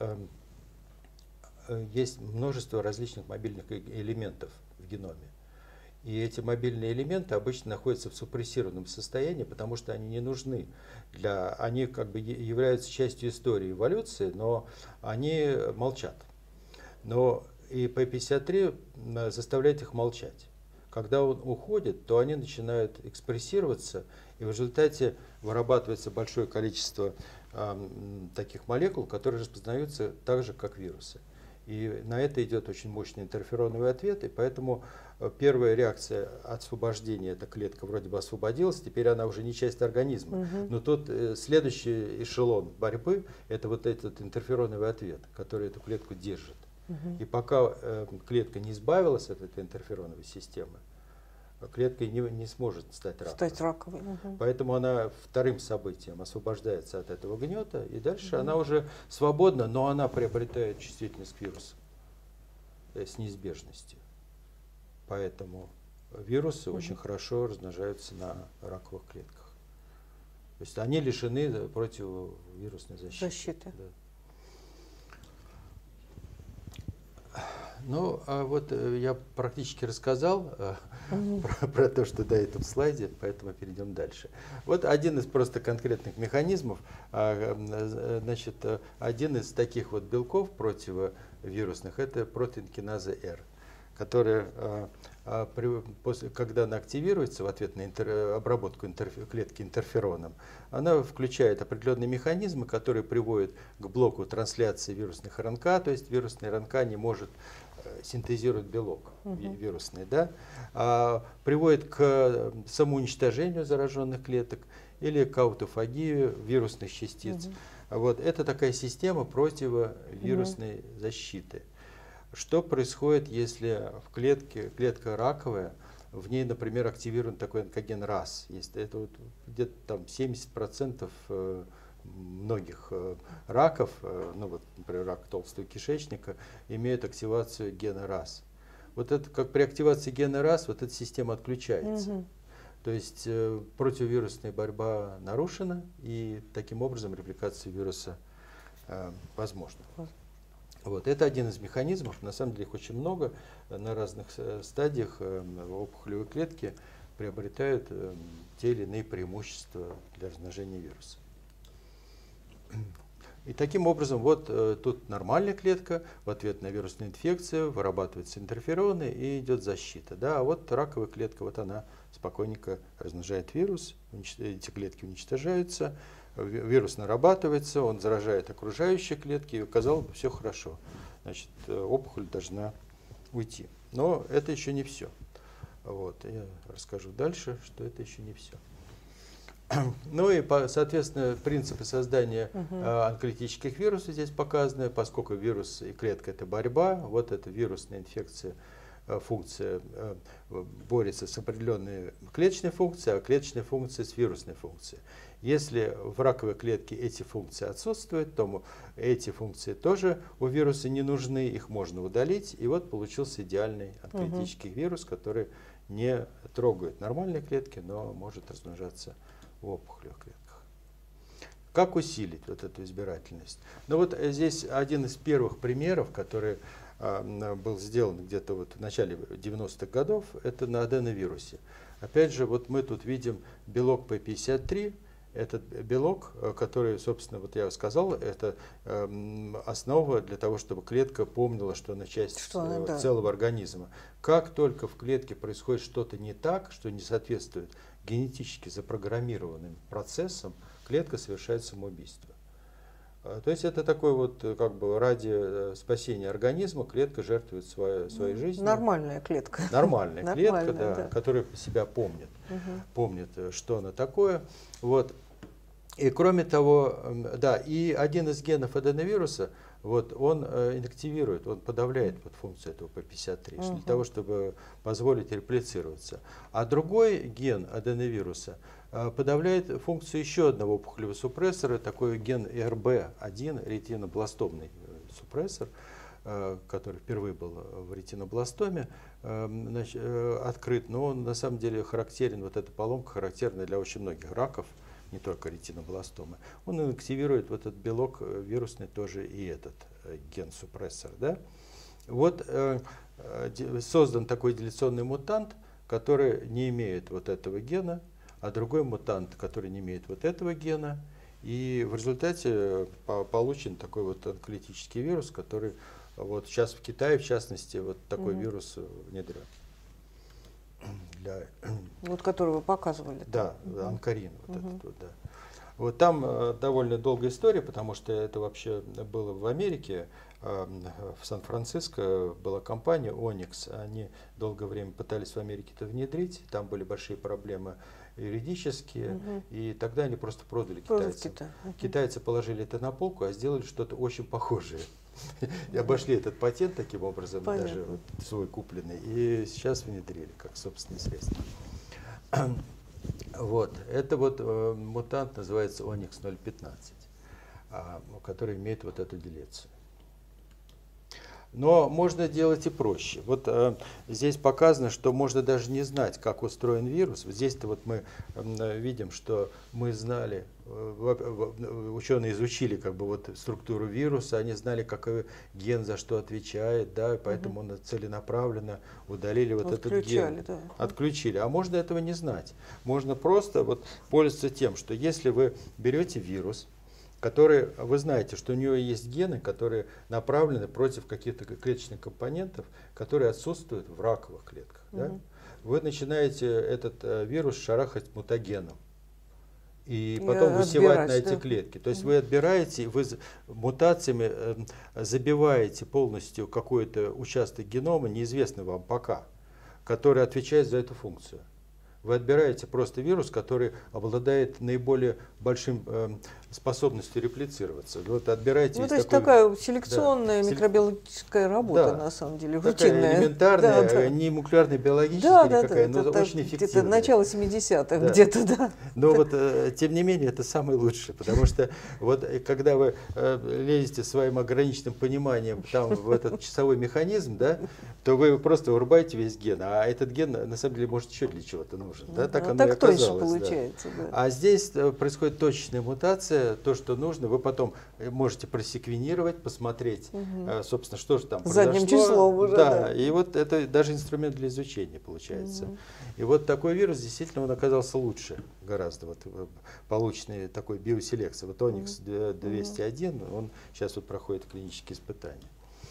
есть множество различных мобильных элементов в геноме. И эти мобильные элементы обычно находятся в супрессированном состоянии, потому что они не нужны. Они как бы являются частью истории эволюции, но они молчат. Но и P53 заставляет их молчать. Когда он уходит, то они начинают экспрессироваться, и в результате вырабатывается большое количество таких молекул, которые распознаются так же, как вирусы. И на это идет очень мощный интерфероновый ответ, и поэтому первая реакция освобождения, эта клетка вроде бы освободилась, теперь она уже не часть организма. Но тут следующий эшелон борьбы – это вот этот интерфероновый ответ, который эту клетку держит. И пока клетка не избавилась от этой интерфероновой системы, клетка не сможет стать раковой. Поэтому она вторым событием освобождается от этого гнета, и дальше она уже свободна, но она приобретает чувствительность к вирусу с неизбежностью. Поэтому вирусы очень хорошо размножаются на раковых клетках. То есть они лишены противовирусной защиты. Да. Ну, а вот я практически рассказал про то, что на этом слайде, поэтому перейдем дальше. Вот один из просто конкретных механизмов, значит, один из таких вот белков противовирусных, это протеин киназа R, которая, когда она активируется в ответ на обработку клетки интерфероном, она включает определенные механизмы, которые приводят к блоку трансляции вирусных РНК, то есть вирусная РНК не может синтезировать белок вирусный, да, приводит к самоуничтожению зараженных клеток или к аутофагии вирусных частиц. Вот. Это такая система противовирусной защиты. Что происходит, если в клетка раковая, в ней, например, активирован такой онкоген РАС? Это вот где-то там 70% многих раков, ну вот, например, рак толстого кишечника, имеют активацию гена РАС. Вот это, как при активации гена РАС, вот эта система отключается. То есть противовирусная борьба нарушена, и таким образом репликация вируса возможна. Вот. Это один из механизмов, на самом деле их очень много, на разных стадиях опухолевой клетки приобретают те или иные преимущества для размножения вируса. И таким образом, вот тут нормальная клетка, в ответ на вирусную инфекцию вырабатываются интерфероны и идет защита. Да? А вот раковая клетка, вот она спокойненько размножает вирус, эти клетки уничтожаются, вирус нарабатывается, он заражает окружающие клетки, и, казалось бы, все хорошо. Значит, опухоль должна уйти. Но это еще не все. Вот, я расскажу дальше, что это еще не все. Ну и, соответственно, принципы создания онколитических вирусов здесь показаны, поскольку вирус и клетка – это борьба, вот эта вирусная инфекция функция борется с определенной клеточной функцией, а клеточная функция с вирусной функцией. Если в раковой клетке эти функции отсутствуют, то эти функции тоже у вируса не нужны, их можно удалить. И вот получился идеальный онколитический вирус, который не трогает нормальные клетки, но может размножаться в опухолевых клетках. Как усилить вот эту избирательность? Ну вот здесь один из первых примеров, который был сделан где-то вот в начале 90-х годов, это на аденовирусе. Опять же, вот мы тут видим белок P53, этот белок, который, собственно, вот я сказал, это основа для того, чтобы клетка помнила, что она часть целого организма. Как только в клетке происходит что-то не так, что не соответствует генетически запрограммированным процессам, клетка совершает самоубийство. То есть это такой вот, как бы ради спасения организма клетка жертвует своей жизнью. Нормальная клетка. Нормальная клетка, да, которая себя помнит, помнит, что она такое. Вот. И кроме того, да, и один из генов аденовируса, вот, он инактивирует, он подавляет вот функцию этого P53, для того, чтобы позволить реплицироваться. А другой ген аденовируса подавляет функцию еще одного опухолевого супрессора, такой ген RB1, ретинобластомный супрессор, который впервые был в ретинобластоме открыт, но он на самом деле характерен, вот эта поломка характерна для очень многих раков, не только ретинобластомы. Он инактивирует вот этот белок вирусный тоже и этот ген-супрессор. Да? Вот создан такой деляционный мутант, который не имеет вот этого гена, а другой мутант, который не имеет вот этого гена. И в результате получен такой вот онколитический вирус, который вот сейчас в Китае, в частности, вот такой вирус внедрен. Вот который вы показывали. Да, онкорин. Вот этот вот, да. Вот там довольно долгая история, потому что это вообще было в Америке, в Сан-Франциско была компания Onyx, они долгое время пытались в Америке это внедрить, там были большие проблемы юридические, и тогда они просто продали китайцам. Китайцы положили это на полку, а сделали что-то очень похожее. И обошли этот патент таким образом, даже вот свой купленный, и сейчас внедрили как собственное средство. Вот. Это вот мутант называется Onyx 015, который имеет вот эту делецию. Но можно делать и проще. Вот здесь показано, что можно даже не знать, как устроен вирус. Здесь-то вот мы видим, что мы знали, ученые изучили как бы вот структуру вируса, они знали, какой ген за что отвечает, да, и поэтому целенаправленно удалили вот этот ген. Да. Отключили. А можно этого не знать. Можно просто вот пользоваться тем, что если вы берете вирус, который, вы знаете, что у него есть гены, которые направлены против каких-то клеточных компонентов, которые отсутствуют в раковых клетках. Да? Вы начинаете этот вирус шарахать мутагеном и потом высевать на эти клетки. То есть вы отбираете, вы мутациями забиваете полностью какой-то участок генома, неизвестный вам пока, который отвечает за эту функцию. Вы отбираете просто вирус, который обладает наиболее большим способностью реплицироваться. Вот отбираете. Ну, то есть такая селекционная микробиологическая работа, на самом деле, рутинная. Элементарная, не молекулярная биологическая никакая, но очень эффективная. Где-то начало 70-х, где-то, да. Но вот, тем не менее, это самое лучшее, потому что вот когда вы лезете своим ограниченным пониманием там, в этот часовой механизм, да, то вы просто вырубаете весь ген, а этот ген, на самом деле, может еще для чего-то нужен. Да, так оно и оказалось. Получается, да. А здесь происходит точечная мутация, то, что нужно, вы потом можете просеквенировать, посмотреть, собственно, что же там произошло. Задним числом уже. Да, и вот это даже инструмент для изучения получается. И вот такой вирус, действительно, он оказался лучше гораздо, вот, полученный такой биоселекции. Вот Onyx 201, он сейчас вот проходит клинические испытания.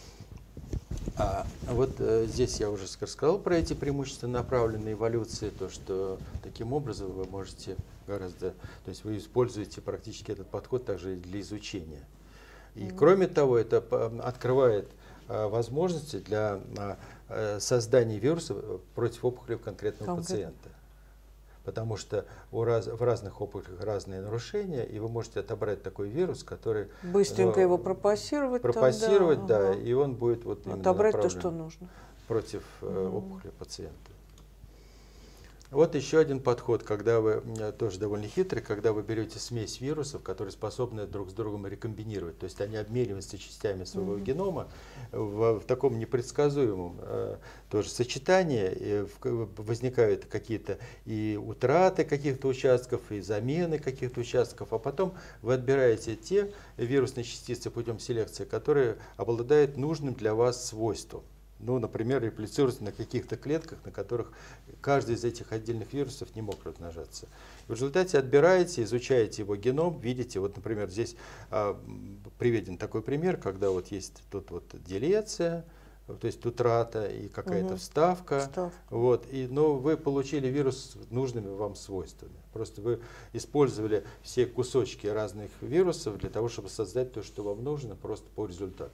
А вот здесь я уже сказал про эти преимущества направленной эволюции, то, что таким образом вы можете гораздо, то есть вы используете практически этот подход также и для изучения. И кроме того, это открывает возможности для создания вирусов против опухолей конкретного пациента. Потому что в разных опухолях разные нарушения, и вы можете отобрать такой вирус, который... Быстренько его пропассировать. Пропассировать, да, и он будет вот именно отобрать направлен. То, что нужно. против опухоли пациента. Вот еще один подход, когда вы, тоже довольно хитрый, когда вы берете смесь вирусов, которые способны друг с другом рекомбинировать, то есть они обмениваются частями своего генома в таком непредсказуемом тоже сочетании, и возникают какие-то и утраты каких-то участков, и замены каких-то участков, а потом вы отбираете те вирусные частицы путем селекции, которые обладают нужным для вас свойством. Ну, например, реплицируются на каких-то клетках, на которых каждый из этих отдельных вирусов не мог размножаться. И в результате отбираете, изучаете его геном, видите, вот, например, здесь приведен такой пример, когда вот есть тут вот делеция, то есть утрата и какая-то вставка. Вот, но вы получили вирус с нужными вам свойствами. Просто вы использовали все кусочки разных вирусов для того, чтобы создать то, что вам нужно, просто по результату.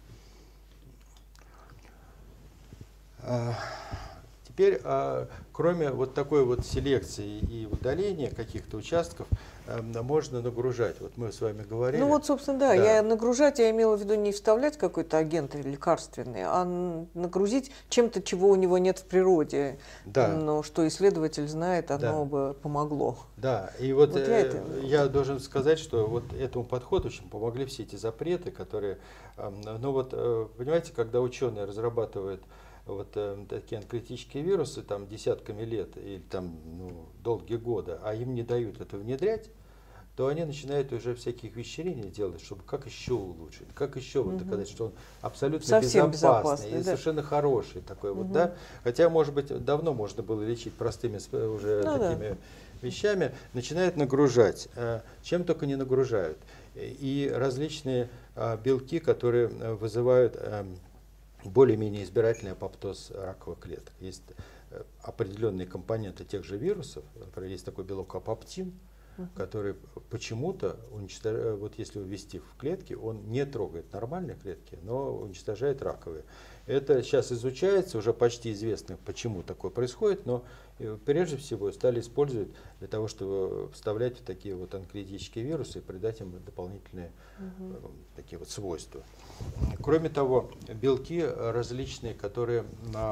Теперь, кроме вот такой вот селекции и удаления каких-то участков, можно нагружать. Вот мы с вами говорили. Ну вот, собственно, да. Я нагружать, я имела в виду не вставлять какой-то агент лекарственный, а нагрузить чем-то, чего у него нет в природе. Да. Но что исследователь знает, оно бы помогло. Да, и вот я должен сказать, что вот этому подходу очень помогли все эти запреты, которые, ну вот, понимаете, когда ученые разрабатывают вот такие онколитические вирусы там десятками лет или там долгие годы, а им не дают это внедрять, то они начинают уже всяких вещерений делать, чтобы как еще улучшить, как еще вот доказать, что он абсолютно совсем безопасный и да? совершенно хороший такой вот, да. Хотя, может быть, давно можно было лечить простыми уже такими вещами, начинают нагружать, чем только не нагружают. И различные белки, которые вызывают более-менее избирательный апоптоз раковых клеток. Есть определенные компоненты тех же вирусов, например, есть такой белок апоптин, который почему-то уничтожает, вот если ввести в клетки, он не трогает нормальные клетки, но уничтожает раковые. Это сейчас изучается, уже почти известно, почему такое происходит, но прежде всего стали использовать для того, чтобы вставлять в такие вот онколитические вирусы и придать им дополнительные такие вот свойства. Кроме того, белки различные, которые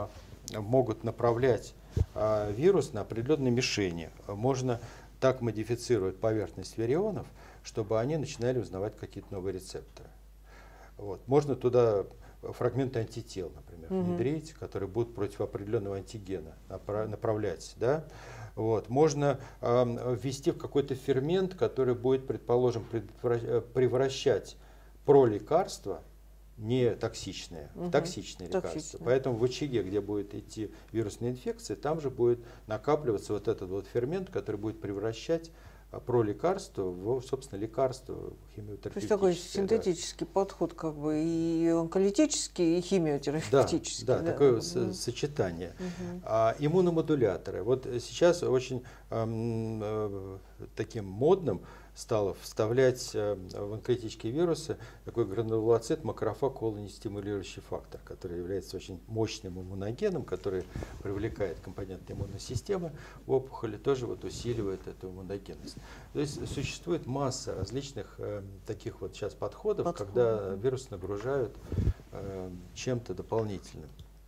могут направлять вирус на определенные мишени, можно так модифицировать поверхность вирионов, чтобы они начинали узнавать какие-то новые рецепторы. Вот. Можно туда фрагменты антител, например, внедрить, которые будут против определенного антигена направлять. Да? Вот. Можно ввести в какой-то фермент, который будет, предположим, превращать пролекарства не токсичные, в токсичные лекарства. Поэтому в очаге, где будет идти вирусная инфекция, там же будет накапливаться вот этот вот фермент, который будет превращать пролекарство в, собственно, лекарство химиотерапевтическое. То есть такой синтетический подход, как бы и онколитический, и химиотерапевтический. Да, такое сочетание. Иммуномодуляторы. Вот сейчас очень таким модным стало вставлять в онколитические вирусы такой гранулоцит макрофаг-колонистимулирующий фактор, который является очень мощным иммуногеном, который привлекает компоненты иммунной системы в опухоли, тоже вот усиливает эту иммуногенность. То есть существует масса различных таких вот сейчас подходов, когда вирус нагружают чем-то дополнительным.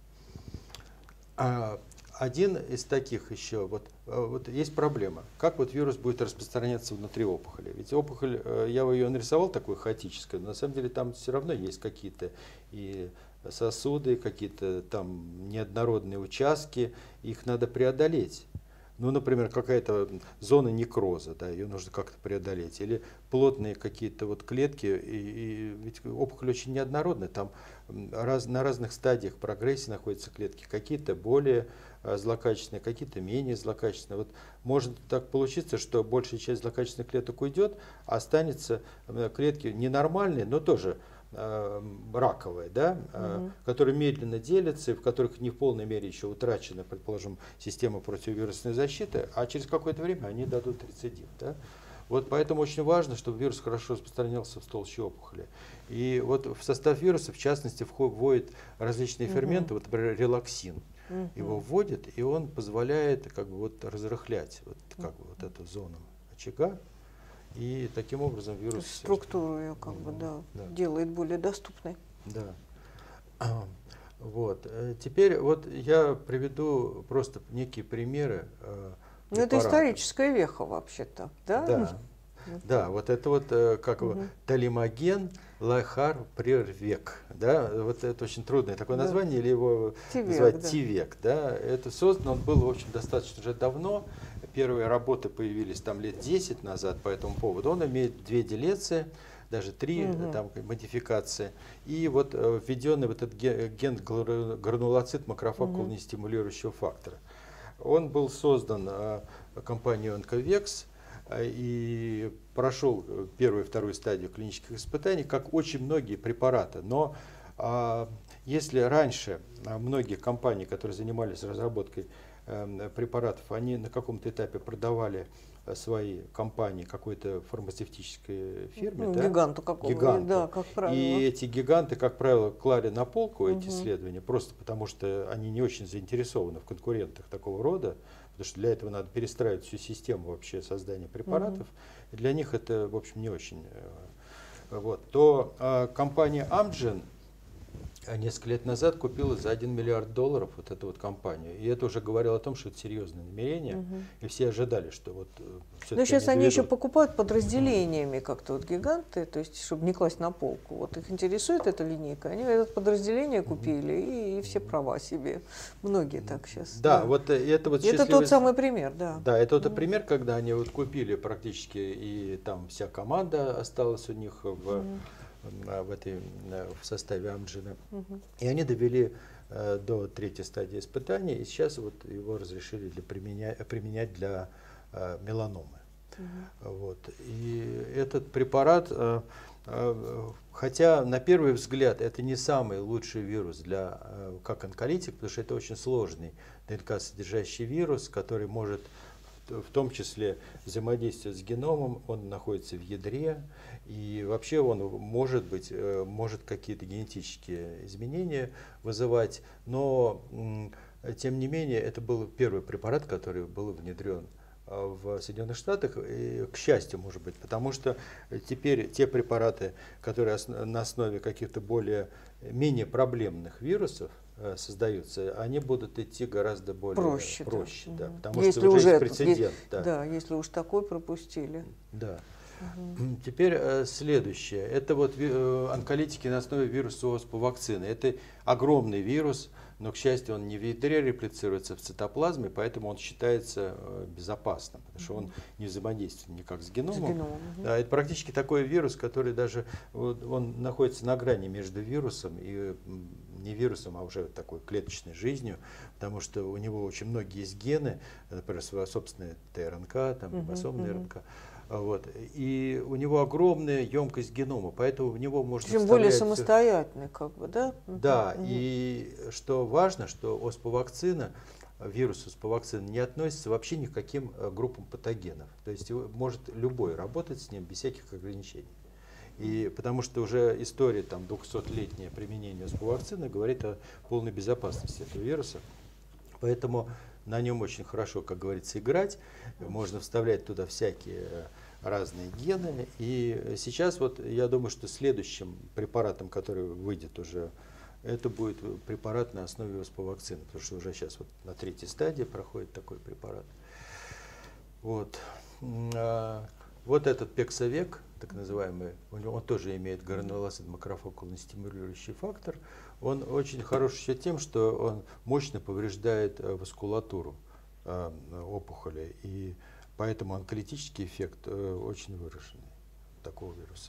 Один из таких еще, вот есть проблема, как вот вирус будет распространяться внутри опухоли. Ведь опухоль, я ее нарисовал такой хаотической, но на самом деле там все равно есть какие-то и сосуды, какие-то там неоднородные участки, их надо преодолеть. Ну, например, какая-то зона некроза, да, ее нужно как-то преодолеть. Или плотные какие-то вот клетки, ведь опухоль очень неоднородная, там на разных стадиях прогрессии находятся клетки, какие-то более злокачественные, какие-то менее злокачественные. Вот может так получиться, что большая часть злокачественных клеток уйдет, а останется клетки ненормальные, но тоже раковые, да, которые медленно делятся, и в которых не в полной мере еще утрачена, предположим, система противовирусной защиты, а через какое-то время они дадут рецидив. Да. Вот поэтому очень важно, чтобы вирус хорошо распространялся в толще опухоли. И вот в состав вируса, в частности, вводят различные ферменты, вот, например, релаксин. Его вводят, и он позволяет как бы вот разрыхлять вот, как бы, вот эту зону очага. И таким образом вирус... Структуру ее как бы, делает более доступной. Да. Вот. Теперь вот я приведу просто некие примеры. Ну, это историческая веха вообще-то, да? Да. Да, вот это вот как талимаген лайхар прервек, да, вот это очень трудное такое название, или его называют Тивек, да, это создан, он был, в общем, достаточно уже давно, первые работы появились там лет 10 назад по этому поводу, он имеет 2 делеции, даже 3 там модификации, и вот введенный вот этот ген гранулоцит макрофаг нестимулирующего фактора. Он был создан компанией Oncovex, и прошел первую и вторую стадию клинических испытаний, как очень многие препараты. Но если раньше многие компании, которые занимались разработкой препаратов, они на каком-то этапе продавали свои компании какой-то фармацевтической фирме, гиганту какому-то, да, как правило. И эти гиганты, как правило, клали на полку эти исследования, просто потому что они не очень заинтересованы в конкурентах такого рода, потому что для этого надо перестраивать всю систему вообще создания препаратов, и для них это, в общем, не очень. Вот. То компания Amgen несколько лет назад купила за $1 миллиард вот эту вот компанию. И это уже говорило о том, что это серьезное намерение. И все ожидали, что вот но сейчас они еще покупают подразделениями как-то вот гиганты, то есть чтобы не класть на полку. Вот их интересует эта линейка, они это подразделение купили и все права себе. Многие так сейчас. Да, вот это вот это тот самый пример, да. Да, это вот пример, когда они вот купили практически, и там вся команда осталась у них в составе Amgen. И они довели до 3-й стадии испытаний, и сейчас вот его разрешили применять для меланомы. Вот. И этот препарат, хотя на первый взгляд это не самый лучший вирус как онколитик, потому что это очень сложный ДНК-содержащий вирус, который может в том числе взаимодействовать с геномом, он находится в ядре, и вообще он может какие-то генетические изменения вызывать, но тем не менее это был первый препарат, который был внедрен в Соединенных Штатах, и, к счастью, может быть, потому что теперь те препараты, которые на основе каких-то менее проблемных вирусов создаются, они будут идти гораздо более проще, да, потому если что уже есть прецедент. Да, если уж такой пропустили. Да. Теперь следующее. Это вот онколитики на основе вируса оспа-вакцины. Это огромный вирус, но, к счастью, он не в ядре реплицируется в цитоплазме, поэтому он считается безопасным, потому что он не взаимодействует никак с геномом. Да, это практически такой вирус, который даже он находится на грани между вирусом и не вирусом, а уже такой клеточной жизнью, потому что у него очень многие есть гены, например, своя собственная ТРНК, там, рибосомная РНК. Вот. И у него огромная емкость генома, поэтому в него можно вставлять... более самостоятельный, как бы, да? Да, и что важно, что оспа-вакцина, вирус оспа-вакцины не относится вообще ни к каким группам патогенов. То есть может любой работать с ним без всяких ограничений. И потому что уже история там 200-летнее применение оспа-вакцины говорит о полной безопасности этого вируса. Поэтому на нем очень хорошо, как говорится, играть. Можно вставлять туда всякие разные гены. И сейчас вот я думаю, что следующим препаратом, который выйдет уже, это будет препарат на основе оспа-вакцины, потому что уже сейчас вот на 3-й стадии проходит такой препарат. Вот. Вот этот Пексавек, так называемый, он тоже имеет гранулоцит макрофаг нестимулирующий фактор. Он очень хорош еще тем, что он мощно повреждает васкулатуру опухоли, и поэтому онколитический эффект очень выраженный такого вируса.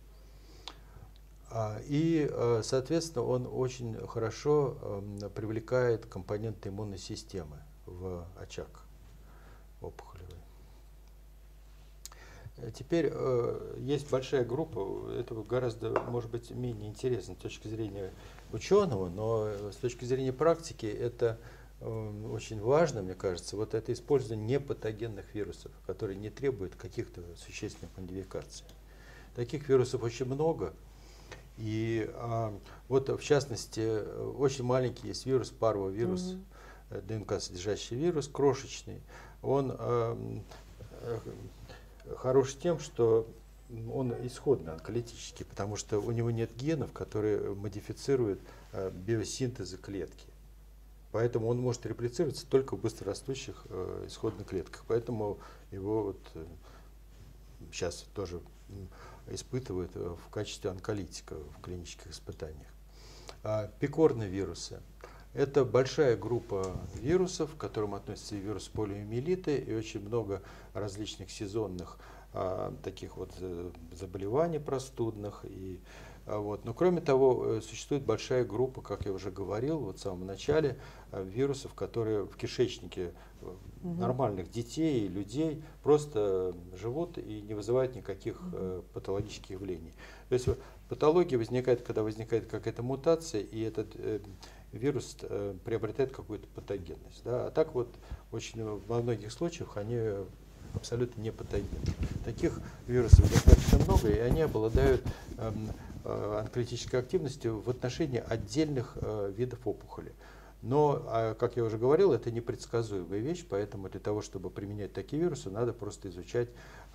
И, соответственно, он очень хорошо привлекает компоненты иммунной системы в очаг опухолевый. Теперь есть большая группа, это гораздо, может быть, менее интересно с точки зрения ученого, но с точки зрения практики это очень важно, мне кажется, вот это использование непатогенных вирусов, которые не требуют каких-то существенных модификаций. Таких вирусов очень много. И вот в частности, очень маленький есть вирус, парвовирус, ДНК-содержащий вирус, крошечный. Он хорош тем, что он исходно онколитический, потому что у него нет генов, которые модифицируют биосинтеза клетки. Поэтому он может реплицироваться только в быстрорастущих исходных клетках. Поэтому его вот, сейчас тоже испытывают в качестве онколитика в клинических испытаниях. Пикорные вирусы. Это большая группа вирусов, к которым относятся и вирус полиомиелита, и очень много различных сезонных таких вот заболеваний простудных. Но кроме того, существует большая группа, как я уже говорил вот в самом начале, вирусов, которые в кишечнике нормальных детей и людей просто живут и не вызывают никаких патологических явлений. То есть патология возникает, когда возникает какая-то мутация, и этот вирус приобретает какую-то патогенность. Да? А так вот очень во многих случаях они абсолютно не патогенны. Таких вирусов достаточно много, и они обладают онколитической активностью в отношении отдельных видов опухоли. Но, как я уже говорил, это непредсказуемая вещь, поэтому для того, чтобы применять такие вирусы, надо просто изучать,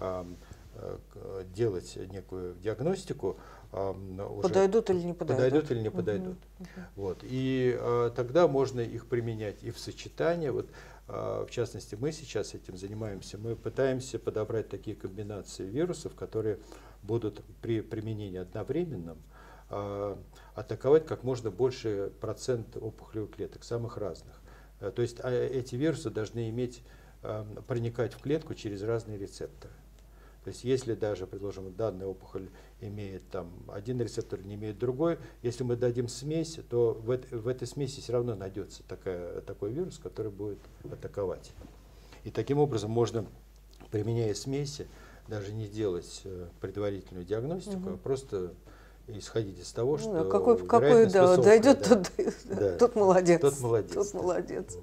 делать некую диагностику. Подойдут или не подойдут. Подойдут или не подойдут. Вот. И тогда можно их применять и в сочетании. Вот, в частности, мы сейчас этим занимаемся. Мы пытаемся подобрать такие комбинации вирусов, которые будут при применении одновременном атаковать как можно больше процент опухолевых клеток, самых разных. То есть эти вирусы должны проникать в клетку через разные рецепторы. То есть если даже, предложим, данная опухоль имеет там один рецептор, не имеет другой, если мы дадим смесь, то в этой смеси все равно найдется такой вирус, который будет атаковать. И таким образом можно, применяя смеси, даже не делать предварительную диагностику, а просто исходить из того, что какой дойдет, тот молодец. Тот молодец. Тот молодец.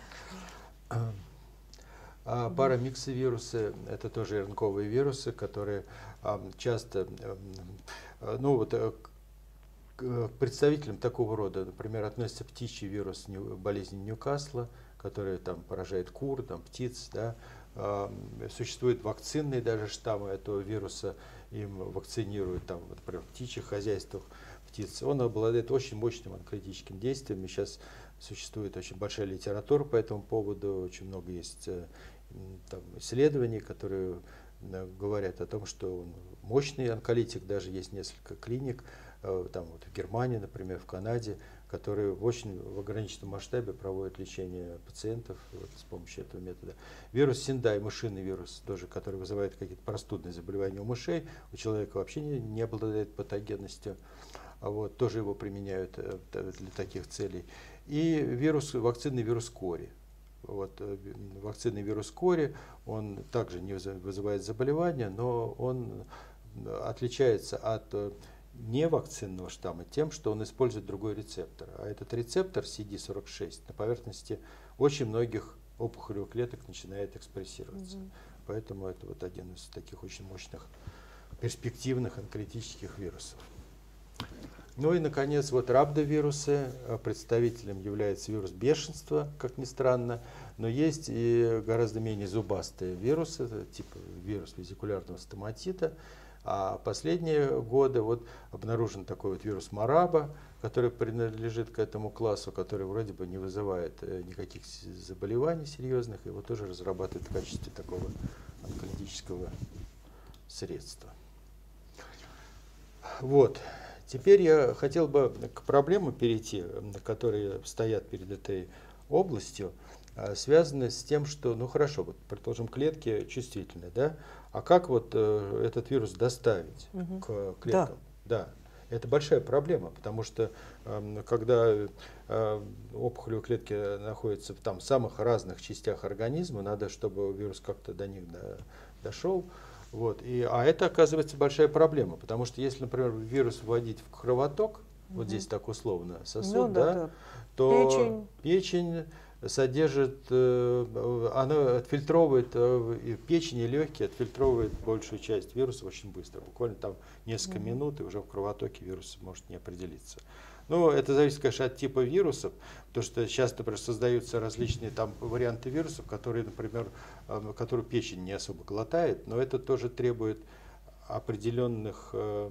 Парамиксовирусы – это тоже РНКовые вирусы, которые часто, к представителям такого рода, например, относится птичий вирус болезни Ньюкасла, который там поражает кур, там, птиц. Да. Существуют вакцинные даже штаммы этого вируса, им вакцинируют там, например, в птичьих хозяйствах птиц. Он обладает очень мощным онкологическим действием. И сейчас существует очень большая литература по этому поводу, очень много есть там исследований, которые говорят о том, что он мощный онколитик, даже есть несколько клиник, там вот в Германии, например, в Канаде, которые в ограниченном масштабе проводят лечение пациентов вот, с помощью этого метода. Вирус Синдай, мышиный вирус, тоже, который вызывает какие-то простудные заболевания у мышей, у человека вообще не обладает патогенностью, вот, тоже его применяют для таких целей. И вакцинный вирус кори. Вот, вакцинный вирус кори, он также не вызывает заболевания, но он отличается от невакцинного штамма тем, что он использует другой рецептор. А этот рецептор CD46 на поверхности очень многих опухолевых клеток начинает экспрессироваться. Поэтому это вот один из таких очень мощных перспективных онколитических вирусов. Ну и, наконец, вот рhabдовирусы. Представителем является вирус бешенства, как ни странно, но есть и гораздо менее зубастые вирусы, типа вирус везикулярного стоматита. А последние годы вот обнаружен такой вот вирус Мараба, который принадлежит к этому классу, который вроде бы не вызывает никаких заболеваний серьезных, его тоже разрабатывают в качестве такого онкологического средства. Вот. Теперь я хотел бы к проблемам перейти, которые стоят перед этой областью, связаны с тем, что, ну хорошо, вот, предположим, клетки чувствительны, да? А как вот этот вирус доставить к клеткам? Да. Это большая проблема, потому что когда опухолевые клетки находятся в самых разных частях организма, надо, чтобы вирус как-то до них дошел. Вот. А это, оказывается, большая проблема, потому что если, например, вирус вводить в кровоток, вот здесь так условно, сосуд, то печень содержит, она отфильтровывает, печень и легкие отфильтровывает большую часть вируса очень быстро, буквально там несколько минут, и уже в кровотоке вирус может не определиться. Ну, это зависит, конечно, от типа вирусов, потому что сейчас, например, создаются различные там варианты вирусов, которые, например, которые печень не особо глотает, но это тоже требует определенных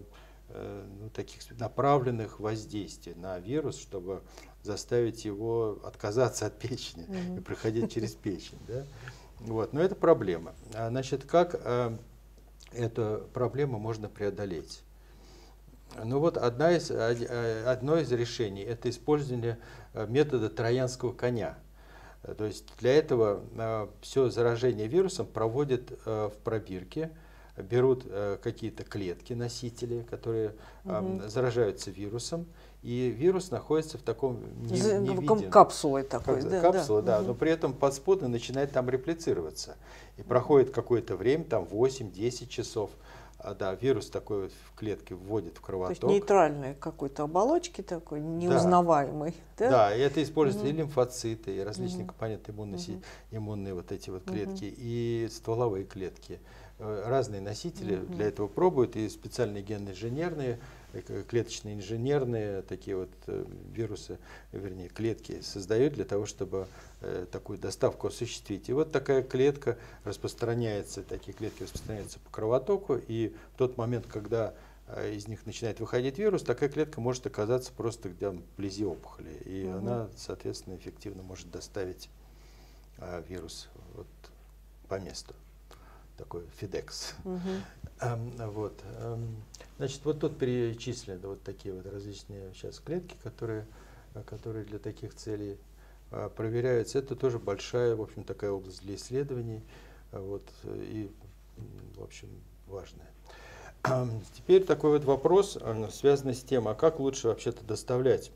таких направленных воздействий на вирус, чтобы заставить его отказаться от печени и проходить через печень. Да? Вот. Но это проблема. Значит, как эту проблему можно преодолеть? Ну вот одно из решений – это использование метода троянского коня. То есть для этого все заражение вирусом проводят в пробирке, берут какие-то клетки, носители, которые заражаются вирусом, и вирус находится в таком невидимом... Капсулой такой, капсула, да, но при этом подспудно начинает там реплицироваться. И проходит какое-то время, там 8-10 часов, да, вирус такой вот в клетке вводит в кровоток. То есть нейтральной какой-то оболочки такой, неузнаваемой. Да, да, и это используются и лимфоциты, и различные компоненты иммунные вот эти вот клетки, и стволовые клетки. Разные носители для этого пробуют, и специальные генно-инженерные, клеточные инженерные такие вот вирусы, вернее клетки создают для того, чтобы такую доставку осуществить. И вот такая клетка распространяется, такие клетки распространяются по кровотоку, и в тот момент, когда из них начинает выходить вирус, такая клетка может оказаться просто где-то вблизи опухоли, и она, соответственно, эффективно может доставить вирус вот по месту. Такой FedEx. Вот. Значит, вот тут перечислены вот такие вот различные сейчас клетки, которые для таких целей проверяются. Это тоже большая, в общем, такая область для исследований, вот, и, в общем, важная. Теперь такой вот вопрос, связанный с тем, а как лучше вообще-то доставлять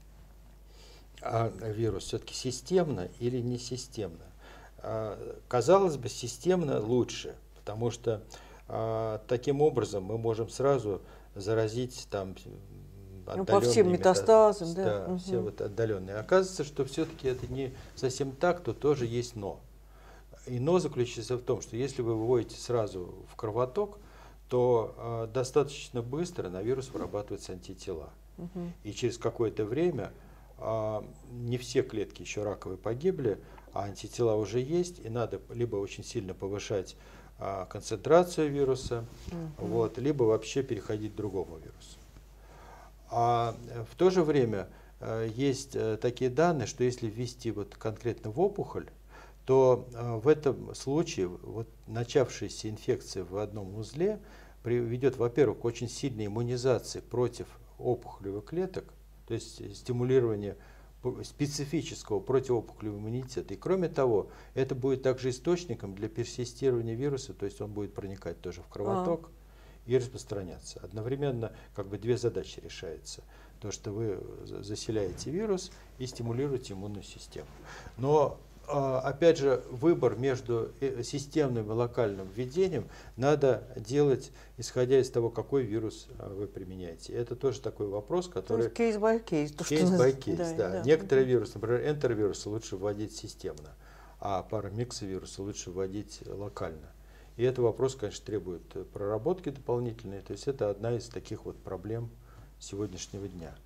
вирус, все-таки системно или не системно? Казалось бы, системно лучше, потому что таким образом мы можем сразу заразить там отдаленные по всем метастазам, да, все вот отдаленные. Оказывается, что все-таки это не совсем так, то тоже есть но. И но заключается в том, что если вы выводите сразу в кровоток, то достаточно быстро на вирус вырабатываются антитела. И через какое-то время не все клетки еще раковые погибли, а антитела уже есть, и надо либо очень сильно повышать концентрацию вируса, вот, либо вообще переходить к другому вирусу. А в то же время есть такие данные, что если ввести вот конкретно в опухоль, то в этом случае вот начавшаяся инфекция в одном узле приведет, во-первых, к очень сильной иммунизации против опухолевых клеток, то есть стимулирование специфического противоопухолевого иммунитета. И кроме того, это будет также источником для персистирования вируса, то есть он будет проникать тоже в кровоток и распространяться. Одновременно как бы две задачи решаются. То, что вы заселяете вирус и стимулируете иммунную систему. Но опять же, выбор между системным и локальным введением надо делать, исходя из того, какой вирус вы применяете. Это тоже такой вопрос, который... Кейс by кейс. Кейс by кейс, да. Некоторые вирусы, например, энтеровирусы лучше вводить системно, а парамиксовирусы лучше вводить локально. И этот вопрос, конечно, требует проработки дополнительной. То есть это одна из таких вот проблем сегодняшнего дня.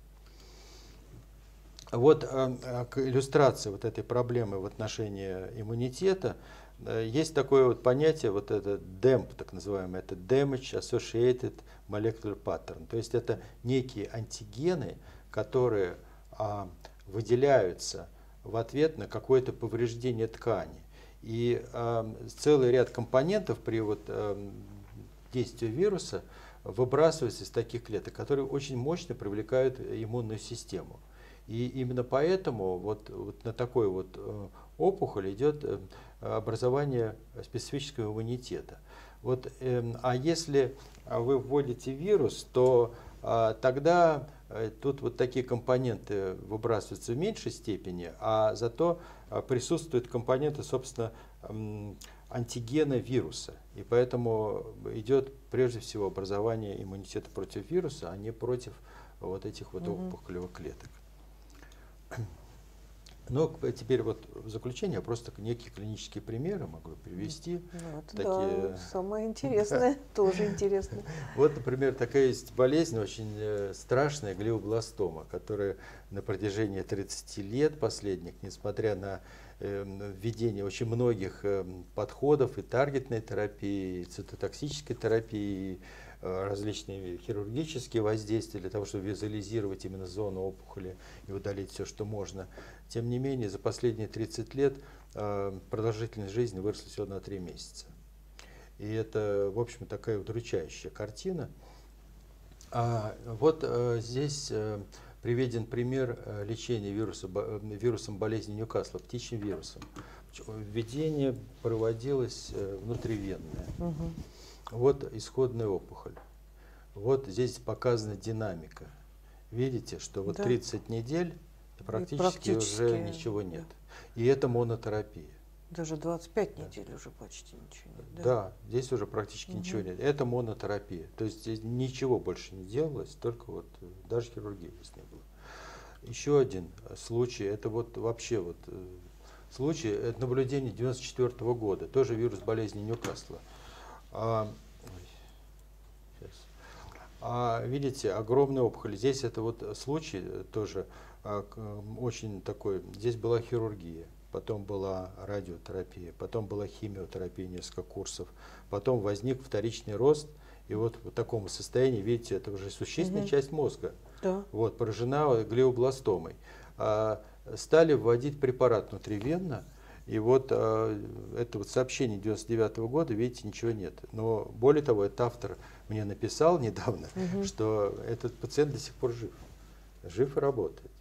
Вот к иллюстрации вот этой проблемы в отношении иммунитета есть такое вот понятие, вот это DAMP, так называемое, это Damage Associated Molecular Pattern. То есть это некие антигены, которые выделяются в ответ на какое-то повреждение ткани. И целый ряд компонентов при вот, действии вируса выбрасывается из таких клеток, которые очень мощно привлекают иммунную систему. И именно поэтому вот на такой вот опухоль идет образование специфического иммунитета. Вот, а если вы вводите вирус, то тогда тут вот такие компоненты выбрасываются в меньшей степени, а зато присутствуют компоненты, собственно, антигена вируса. И поэтому идет прежде всего образование иммунитета против вируса, а не против вот этих вот опухолевых клеток. Но теперь вот в заключение я просто некие клинические примеры могу привести. Вот, такие... Да, самое интересное, тоже интересно. Вот, например, такая есть болезнь очень страшная, глиобластома, которая на протяжении 30 лет последних, несмотря на введение очень многих подходов и таргетной терапии, и цитотоксической терапии, различные хирургические воздействия для того, чтобы визуализировать именно зону опухоли и удалить все, что можно. Тем не менее, за последние 30 лет продолжительность жизни выросла всего на 3 месяца. И это, в общем, такая удручающая картина. Вот здесь приведен пример лечения вирусом болезни Ньюкасла, птичьим вирусом. Введение проводилось внутривенное. Вот исходная опухоль. Вот здесь показана динамика. Видите, что вот 30 недель практически уже ничего нет. И это монотерапия. Даже 25 недель уже почти ничего нет. Да, здесь уже практически ничего нет. Это монотерапия. То есть здесь ничего больше не делалось, только вот даже хирургии здесь не было. Еще один случай, это вот вообще вот случай, это наблюдение 1994 года, тоже вирус болезни Ньюкасла. Видите, огромная опухоль. Здесь это вот случай тоже очень такой, здесь была хирургия. Потом была радиотерапия, потом была химиотерапия, несколько курсов. Потом возник вторичный рост. И вот в таком состоянии, видите, это уже существенная часть мозга. Вот, поражена глиобластомой. Стали вводить препарат внутривенно. И вот это вот сообщение 1999 года, видите, ничего нет. Но более того, этот автор мне написал недавно, что этот пациент до сих пор жив. Жив и работает.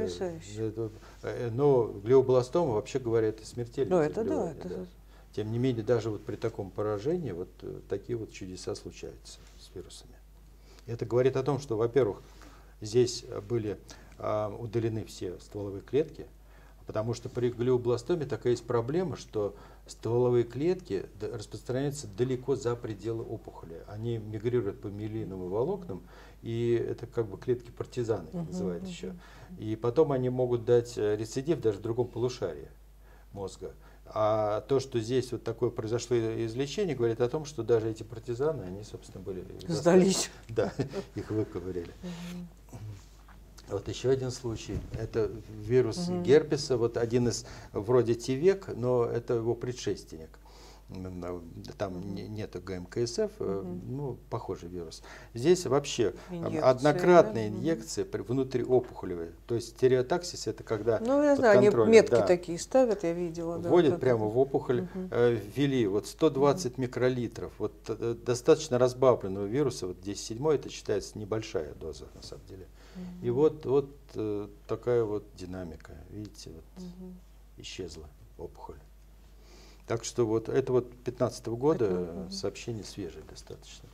Но глиобластома, вообще говоря, это смертельно. Тем не менее, даже вот при таком поражении вот такие вот чудеса случаются с вирусами. Это говорит о том, что, во-первых, здесь были удалены все стволовые клетки, потому что при глиобластоме такая есть проблема, что стволовые клетки распространяются далеко за пределы опухоли. Они мигрируют по миелиновым волокнам, и это как бы клетки-партизаны, называют еще. И потом они могут дать рецидив даже в другом полушарии мозга. А то, что здесь вот такое произошло излечение, говорит о том, что даже эти партизаны, они, собственно, были... Сдались. Да, их выковыряли. Вот еще один случай. Это вирус герпеса, вот один из вроде ТИВЕК, но это его предшественник. Там нету ГМКСФ, ну, похожий вирус. Здесь вообще однократные инъекции внутриопухолевые. То есть стереотаксис — это когда... Ну, я знаю, они метки такие ставят, я видела. Вводят прямо в опухоль, ввели вот 120 микролитров. Вот достаточно разбавленного вируса, вот 10,7, это считается небольшая доза на самом деле. И вот такая вот динамика, видите, вот исчезла опухоль. Так что вот это вот 2015 года сообщение свежее достаточно.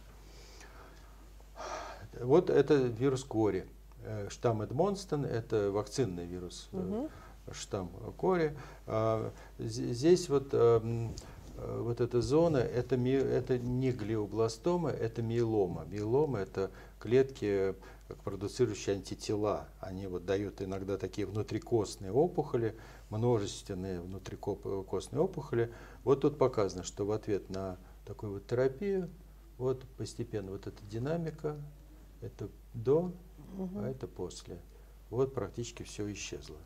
Вот это вирус Кори. Штамм Эдмонстон, это вакцинный вирус, штамм Кори. Здесь вот эта зона, это не глиобластома, это миелома. Миелома — это клетки, продуцирующие антитела. Они вот дают иногда такие внутрикостные опухоли, множественные внутрикостные опухоли. Вот тут показано, что в ответ на такую вот терапию, вот постепенно вот эта динамика, это до, а это после. Вот практически все исчезло.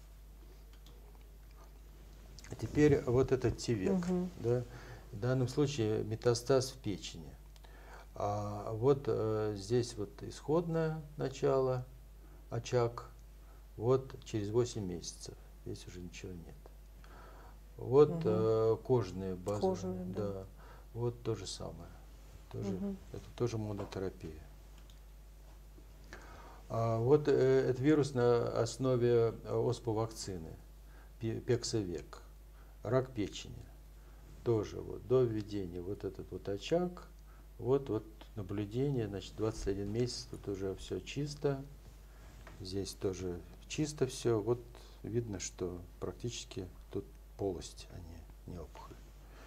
А теперь вот этот ТИВЕК. Да? В данном случае метастаз в печени. Вот здесь вот исходное начало, очаг, вот через 8 месяцев. Здесь уже ничего нет. Вот кожные базы. Да. Вот то же самое. Это тоже монотерапия. Вот этот вирус на основе осповакцины, Пексавек. Рак печени. Тоже вот до введения вот этот вот очаг. Вот наблюдение, значит, 21 месяц, тут уже все чисто. Здесь тоже чисто все. Вот видно, что практически тут полость, а не опухоль.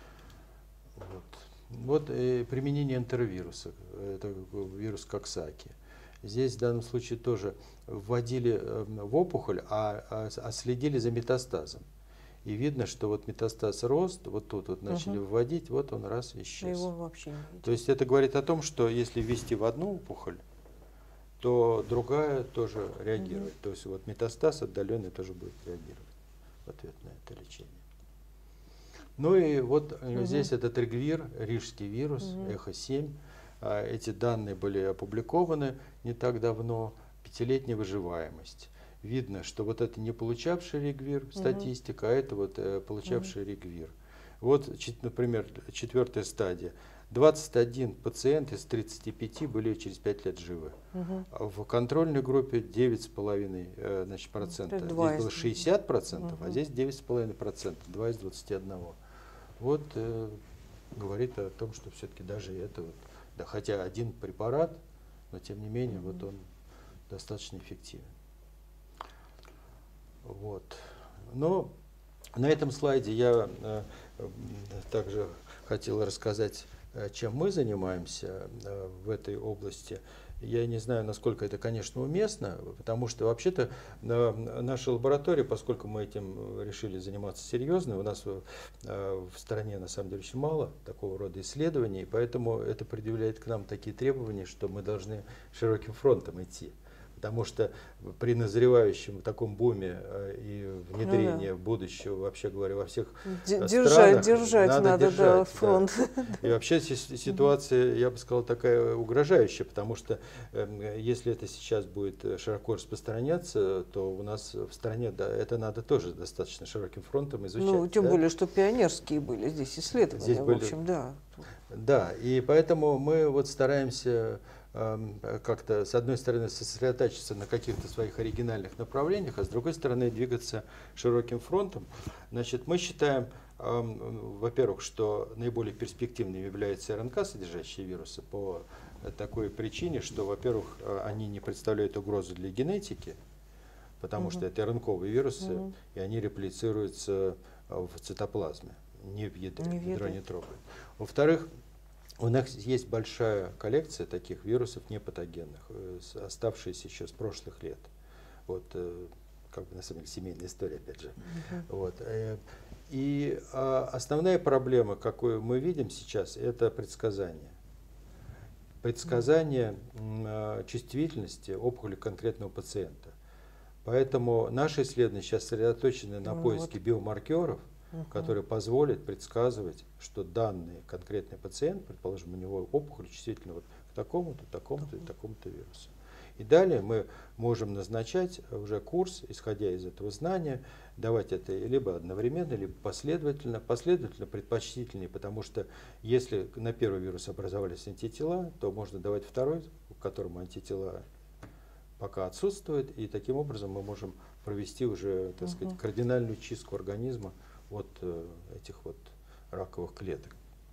Вот применение энтеровируса, это вирус Коксаки. Здесь в данном случае тоже вводили в опухоль, а следили за метастазом. И видно, что вот метастаз рос, вот тут вот начали вводить, вот он раз исчез. Его вообще не видно. То есть это говорит о том, что если ввести в одну опухоль, то другая тоже реагирует. То есть вот метастаз отдаленный тоже будет реагировать в ответ на это лечение. Ну и вот здесь этот регвир, рижский вирус, эхо-7. эти данные были опубликованы не так давно, 5-летняя выживаемость. Видно, что вот это не получавший регвир статистика, а это вот получавший регвир. Вот, например, 4-я стадия. 21 пациент из 35 были через 5 лет живы. В контрольной группе 9,5%. Здесь было 60%, а здесь 9,5%, 2 из 21. Вот говорит о том, что все-таки даже это, вот, да, хотя один препарат, но тем не менее вот он достаточно эффективен. Вот. Но на этом слайде я также хотел рассказать, чем мы занимаемся в этой области. Я не знаю, насколько это, конечно, уместно, потому что вообще-то наша лаборатория, поскольку мы этим решили заниматься серьезно, у нас в стране на самом деле очень мало такого рода исследований, поэтому это предъявляет к нам такие требования, что мы должны широким фронтом идти. Потому что при назревающем таком буме и внедрении будущего, вообще говоря, во всех странах, держать надо держать, фронт. Да. И вообще ситуация, я бы сказал, такая угрожающая, потому что если это сейчас будет широко распространяться, то у нас в стране, да, это надо тоже достаточно широким фронтом изучать. Ну, тем более, что пионерские были здесь исследования, здесь в общем, да. Да, и поэтому мы вот стараемся как-то, с одной стороны, сосредоточиться на каких-то своих оригинальных направлениях, а с другой стороны, двигаться широким фронтом. Значит, мы считаем, во-первых, что наиболее перспективными являются РНК-содержащие вирусы по такой причине, что, во-первых, они не представляют угрозы для генетики, потому что это РНКовые вирусы, и они реплицируются в цитоплазме, не в ядре, ядро не трогают. Во-вторых, у нас есть большая коллекция таких вирусов непатогенных, оставшиеся еще с прошлых лет. Вот, как бы на самом деле семейная история, опять же. Вот. И основная проблема, какую мы видим сейчас, это предсказание. Предсказание чувствительности опухоли конкретного пациента. Поэтому наши исследования сейчас сосредоточены на поиске биомаркеров, которые позволят предсказывать, что данный конкретный пациент, предположим, у него опухоль чувствительна вот к такому-то, такому-то и такому-то вирусу. И далее мы можем назначать уже курс, исходя из этого знания, давать это либо одновременно, либо последовательно. Последовательно предпочтительнее, потому что если на первый вирус образовались антитела, то можно давать второй, к которому антитела пока отсутствуют, и таким образом мы можем провести уже, так сказать, кардинальную чистку организма от этих вот раковых клеток.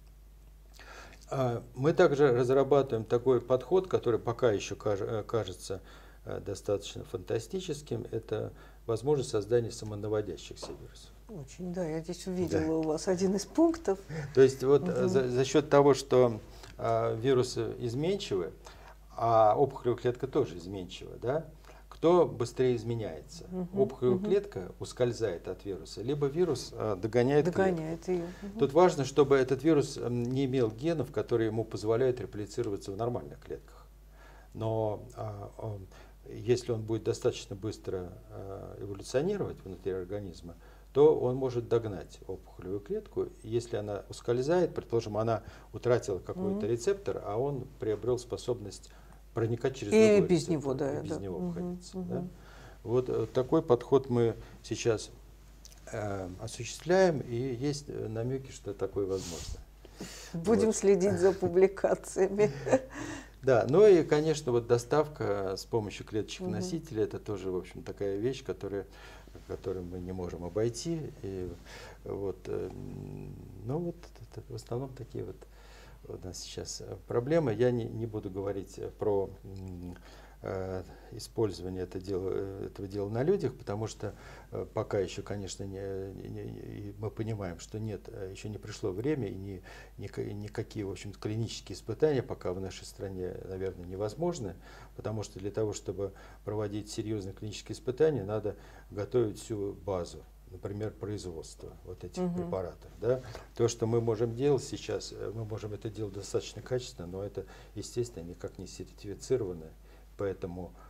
Мы также разрабатываем такой подход, который пока еще кажется достаточно фантастическим. Это возможность создания самонаводящихся вирусов. Очень, да, я здесь увидела у вас один из пунктов. То есть вот за счет того, что вирусы изменчивы, а опухолевая клетка тоже изменчива, да? Кто быстрее изменяется? Опухолевая клетка ускользает от вируса, либо вирус догоняет ее. Тут важно, чтобы этот вирус не имел генов, которые ему позволяют реплицироваться в нормальных клетках. Но если он будет достаточно быстро эволюционировать внутри организма, то он может догнать опухолевую клетку. Если она ускользает, предположим, она утратила какой-то рецептор, а он приобрел способность проникать через другой рецептор, без него, да, без него обходиться. Да? Вот такой подход мы сейчас осуществляем, и есть намеки, что такое возможно. Будем следить за публикациями. Да, ну и, конечно, вот доставка с помощью клеточных носителей, это тоже, в общем, такая вещь, которую мы не можем обойти. И вот, ну вот, это в основном такие вот у нас сейчас проблемы. Я не буду говорить про использование этого дела на людях, потому что пока еще, конечно, мы понимаем, что нет, еще не пришло время, и никакие, в общем, клинические испытания пока в нашей стране, наверное, невозможны, потому что для того, чтобы проводить серьезные клинические испытания, надо готовить всю базу. Например, производство вот этих препаратов. Да? То, что мы можем делать сейчас, мы можем это делать достаточно качественно, но это, естественно, никак не сертифицировано. Поэтому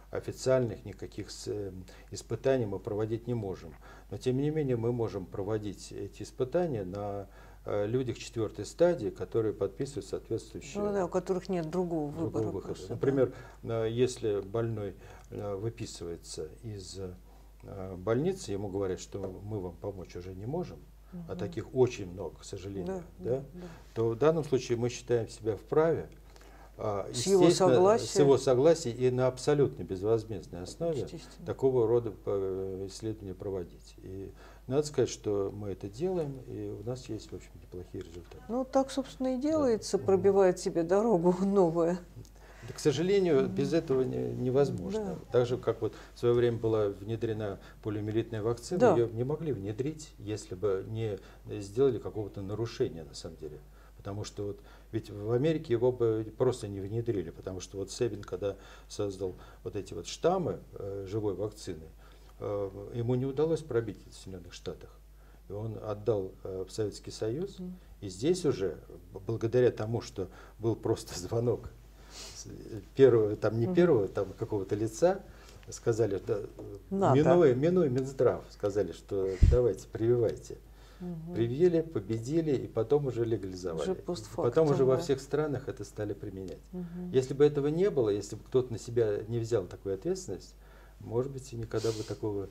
официальных никаких испытаний мы проводить не можем. Но тем не менее мы можем проводить эти испытания на людях 4-й стадии, которые подписывают соответствующие... Ну да, у которых нет другого выбора. Просто, например, если больной выписывается из больницы, ему говорят, что мы вам помочь уже не можем, а таких очень много, к сожалению, то в данном случае мы считаем себя вправе, с его согласия и на абсолютно безвозмездной основе такого рода исследования проводить. И надо сказать, что мы это делаем, и у нас есть, в общем, неплохие результаты. Ну, так, собственно, и делается, пробивает себе дорогу новая. Да, к сожалению, без этого невозможно. Да. Так же, как вот в свое время была внедрена полиомиелитная вакцина, да. ее не могли внедрить, если бы не сделали какого-то нарушения, на самом деле. Потому что вот, ведь в Америке его бы просто не внедрили, потому что вот Себин, когда создал вот эти вот штаммы живой вакцины, ему не удалось пробить в Соединенных Штатах. И он отдал в Советский Союз, и здесь уже, благодаря тому, что был просто звонок первого, там не первого, там какого-то лица, сказали, да, минуя Минздрав, сказали, что давайте, прививайте. Привили, победили, и потом уже легализовали. Потом уже во всех странах это стали применять. Если бы этого не было, если бы кто-то на себя не взял такую ответственность, может быть, и никогда бы такого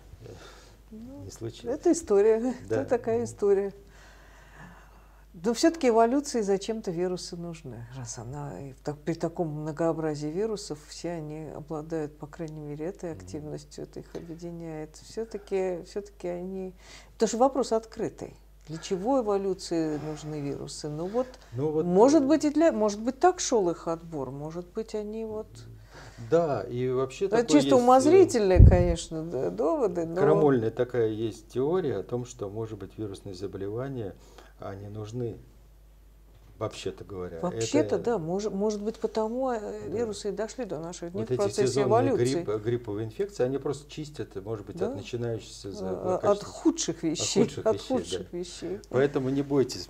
не случилось. Это история, да. Это такая история. Но все-таки эволюции зачем-то вирусы нужны, раз она при таком многообразии вирусов все они обладают, по крайней мере, этой активностью, это их объединяет. Все-таки они... Потому что вопрос открытый. Для чего эволюции нужны вирусы? Ну вот, может быть, так шел их отбор, может быть, они вот... Да, и вообще это чисто умозрительные, конечно, доводы. Но... Крамольная такая есть теория о том, что, может быть, вирусные заболевания, они нужны, вообще-то говоря. Вообще-то, да, может быть, потому вирусы и дошли до наших дней вот в процессе эволюции. Грипповые инфекции, они просто чистят, может быть, от начинающихся от худших вещей. Вещей. Поэтому не бойтесь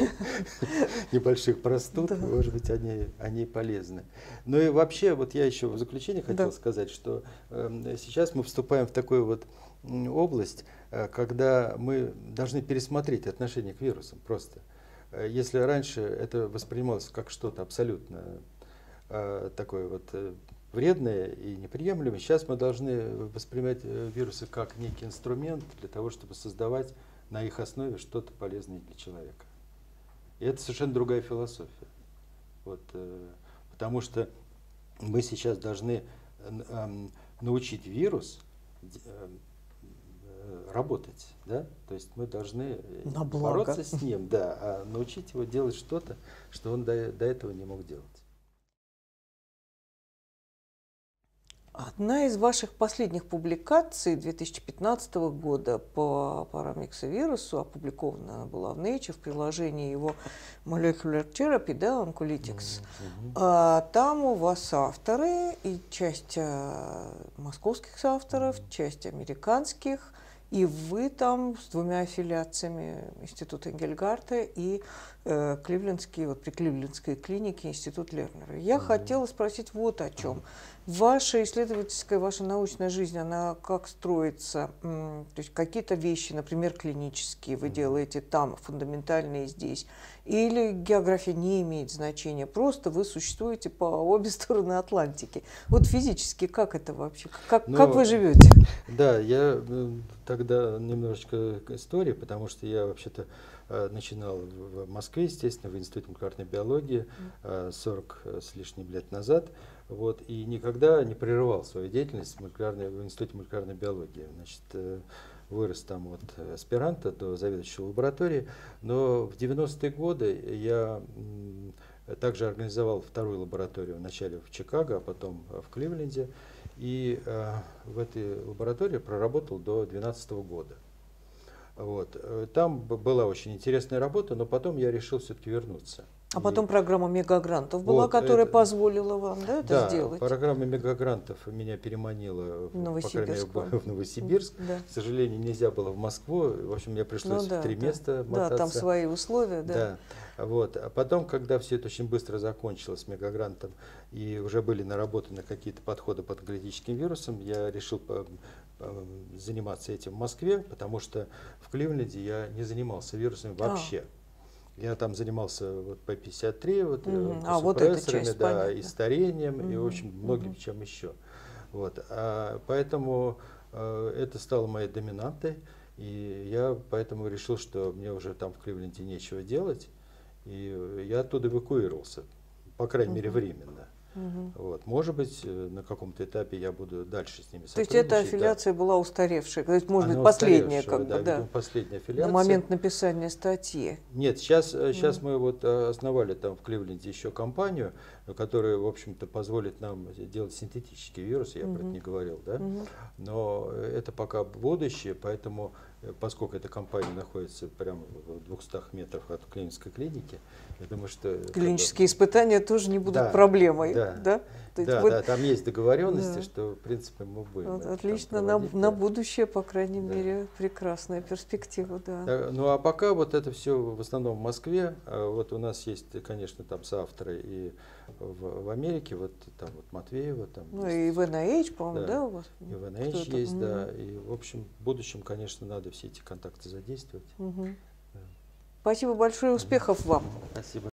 небольших простуд, может быть, они полезны. Ну и вообще, вот я еще в заключение хотел сказать, что сейчас мы вступаем в такую вот область, когда мы должны пересмотреть отношение к вирусам просто. Если раньше это воспринималось как что-то абсолютно такое вот вредное и неприемлемое, сейчас мы должны воспринимать вирусы как некий инструмент для того, чтобы создавать на их основе что-то полезное для человека. И это совершенно другая философия. Вот, потому что мы сейчас должны научить вирус работать, да? То есть мы должны бороться с ним, да, а научить его делать что-то, что он до этого не мог делать. Одна из ваших последних публикаций 2015 года по парамиксовирусу, опубликована она была в Nature, в приложении его Molecular Therapy, да, Oncolytics. Там у вас авторы, и часть московских авторов, часть американских, и вы там с 2 аффилиациями Института Энгельгарта и при Кливлендской клинике Институт Лернера. Я хотела спросить вот о чем. Ваша исследовательская, ваша научная жизнь, она как строится? То есть какие-то вещи, например, клинические, вы делаете там, фундаментальные здесь, или география не имеет значения, просто вы существуете по обе стороны Атлантики. Вот физически как это вообще? Как вы живете? Да, я тогда немножечко истории, потому что я вообще-то начинал в Москве, естественно, в Институте молекулярной биологии 40 с лишним лет назад. Вот, и никогда не прерывал свою деятельность в Институте молекулярной биологии. Значит, вырос там от аспиранта до заведующего лаборатории. Но в 90-е годы я также организовал 2-ю лабораторию вначале в Чикаго, а потом в Кливленде. И в этой лаборатории проработал до 2012 года. Вот. Там была очень интересная работа, но потом я решил все-таки вернуться. А потом программа мегагрантов была, вот которая это, позволила вам, да, это сделать? Да, программа мегагрантов меня переманила по крайней мере, в Новосибирск. Да. К сожалению, нельзя было в Москву. В общем, мне пришлось в 3 места мотаться. Да, там свои условия, да. Да. Вот. А потом, когда все это очень быстро закончилось с мегагрантом и уже были наработаны какие-то подходы по онкологическим вирусам, я решил заниматься этим в Москве, потому что в Кливленде я не занимался вирусами вообще. Я там занимался вот P53, вот, супрессорами, да, и старением, и, в общем, многим чем еще. Вот. Поэтому это стало моей доминантой, и я поэтому решил, что мне уже там в Кливленде нечего делать, и я оттуда эвакуировался, по крайней мере, временно. Вот. Может быть, на каком-то этапе я буду дальше с ними сотрудничать. То есть эта аффилиация была устаревшая, то есть, может быть, последняя, как бы, да, последняя аффилиация. На момент написания статьи. Нет, сейчас мы вот основали там в Кливленде еще компанию, которая, в общем-то, позволит нам делать синтетические вирусы, я про это не говорил, да? Но это пока будущее, поэтому, поскольку эта компания находится прямо в 200 метрах от Кливлендской клиники, я думаю, что... Клинические испытания тоже не будут проблемой. Да, да, там есть договоренности, что, в принципе, мы будем... Отлично, на будущее, по крайней мере, прекрасная перспектива, да. Ну, а пока вот это все в основном в Москве. Вот у нас есть, конечно, там соавторы и в Америке, вот там вот Матвеева. Там ну, и в NIH, по-моему, да, у вас? И в NIH есть, да. И, в общем, в будущем, конечно, надо все эти контакты задействовать. Спасибо большое, успехов вам. Спасибо.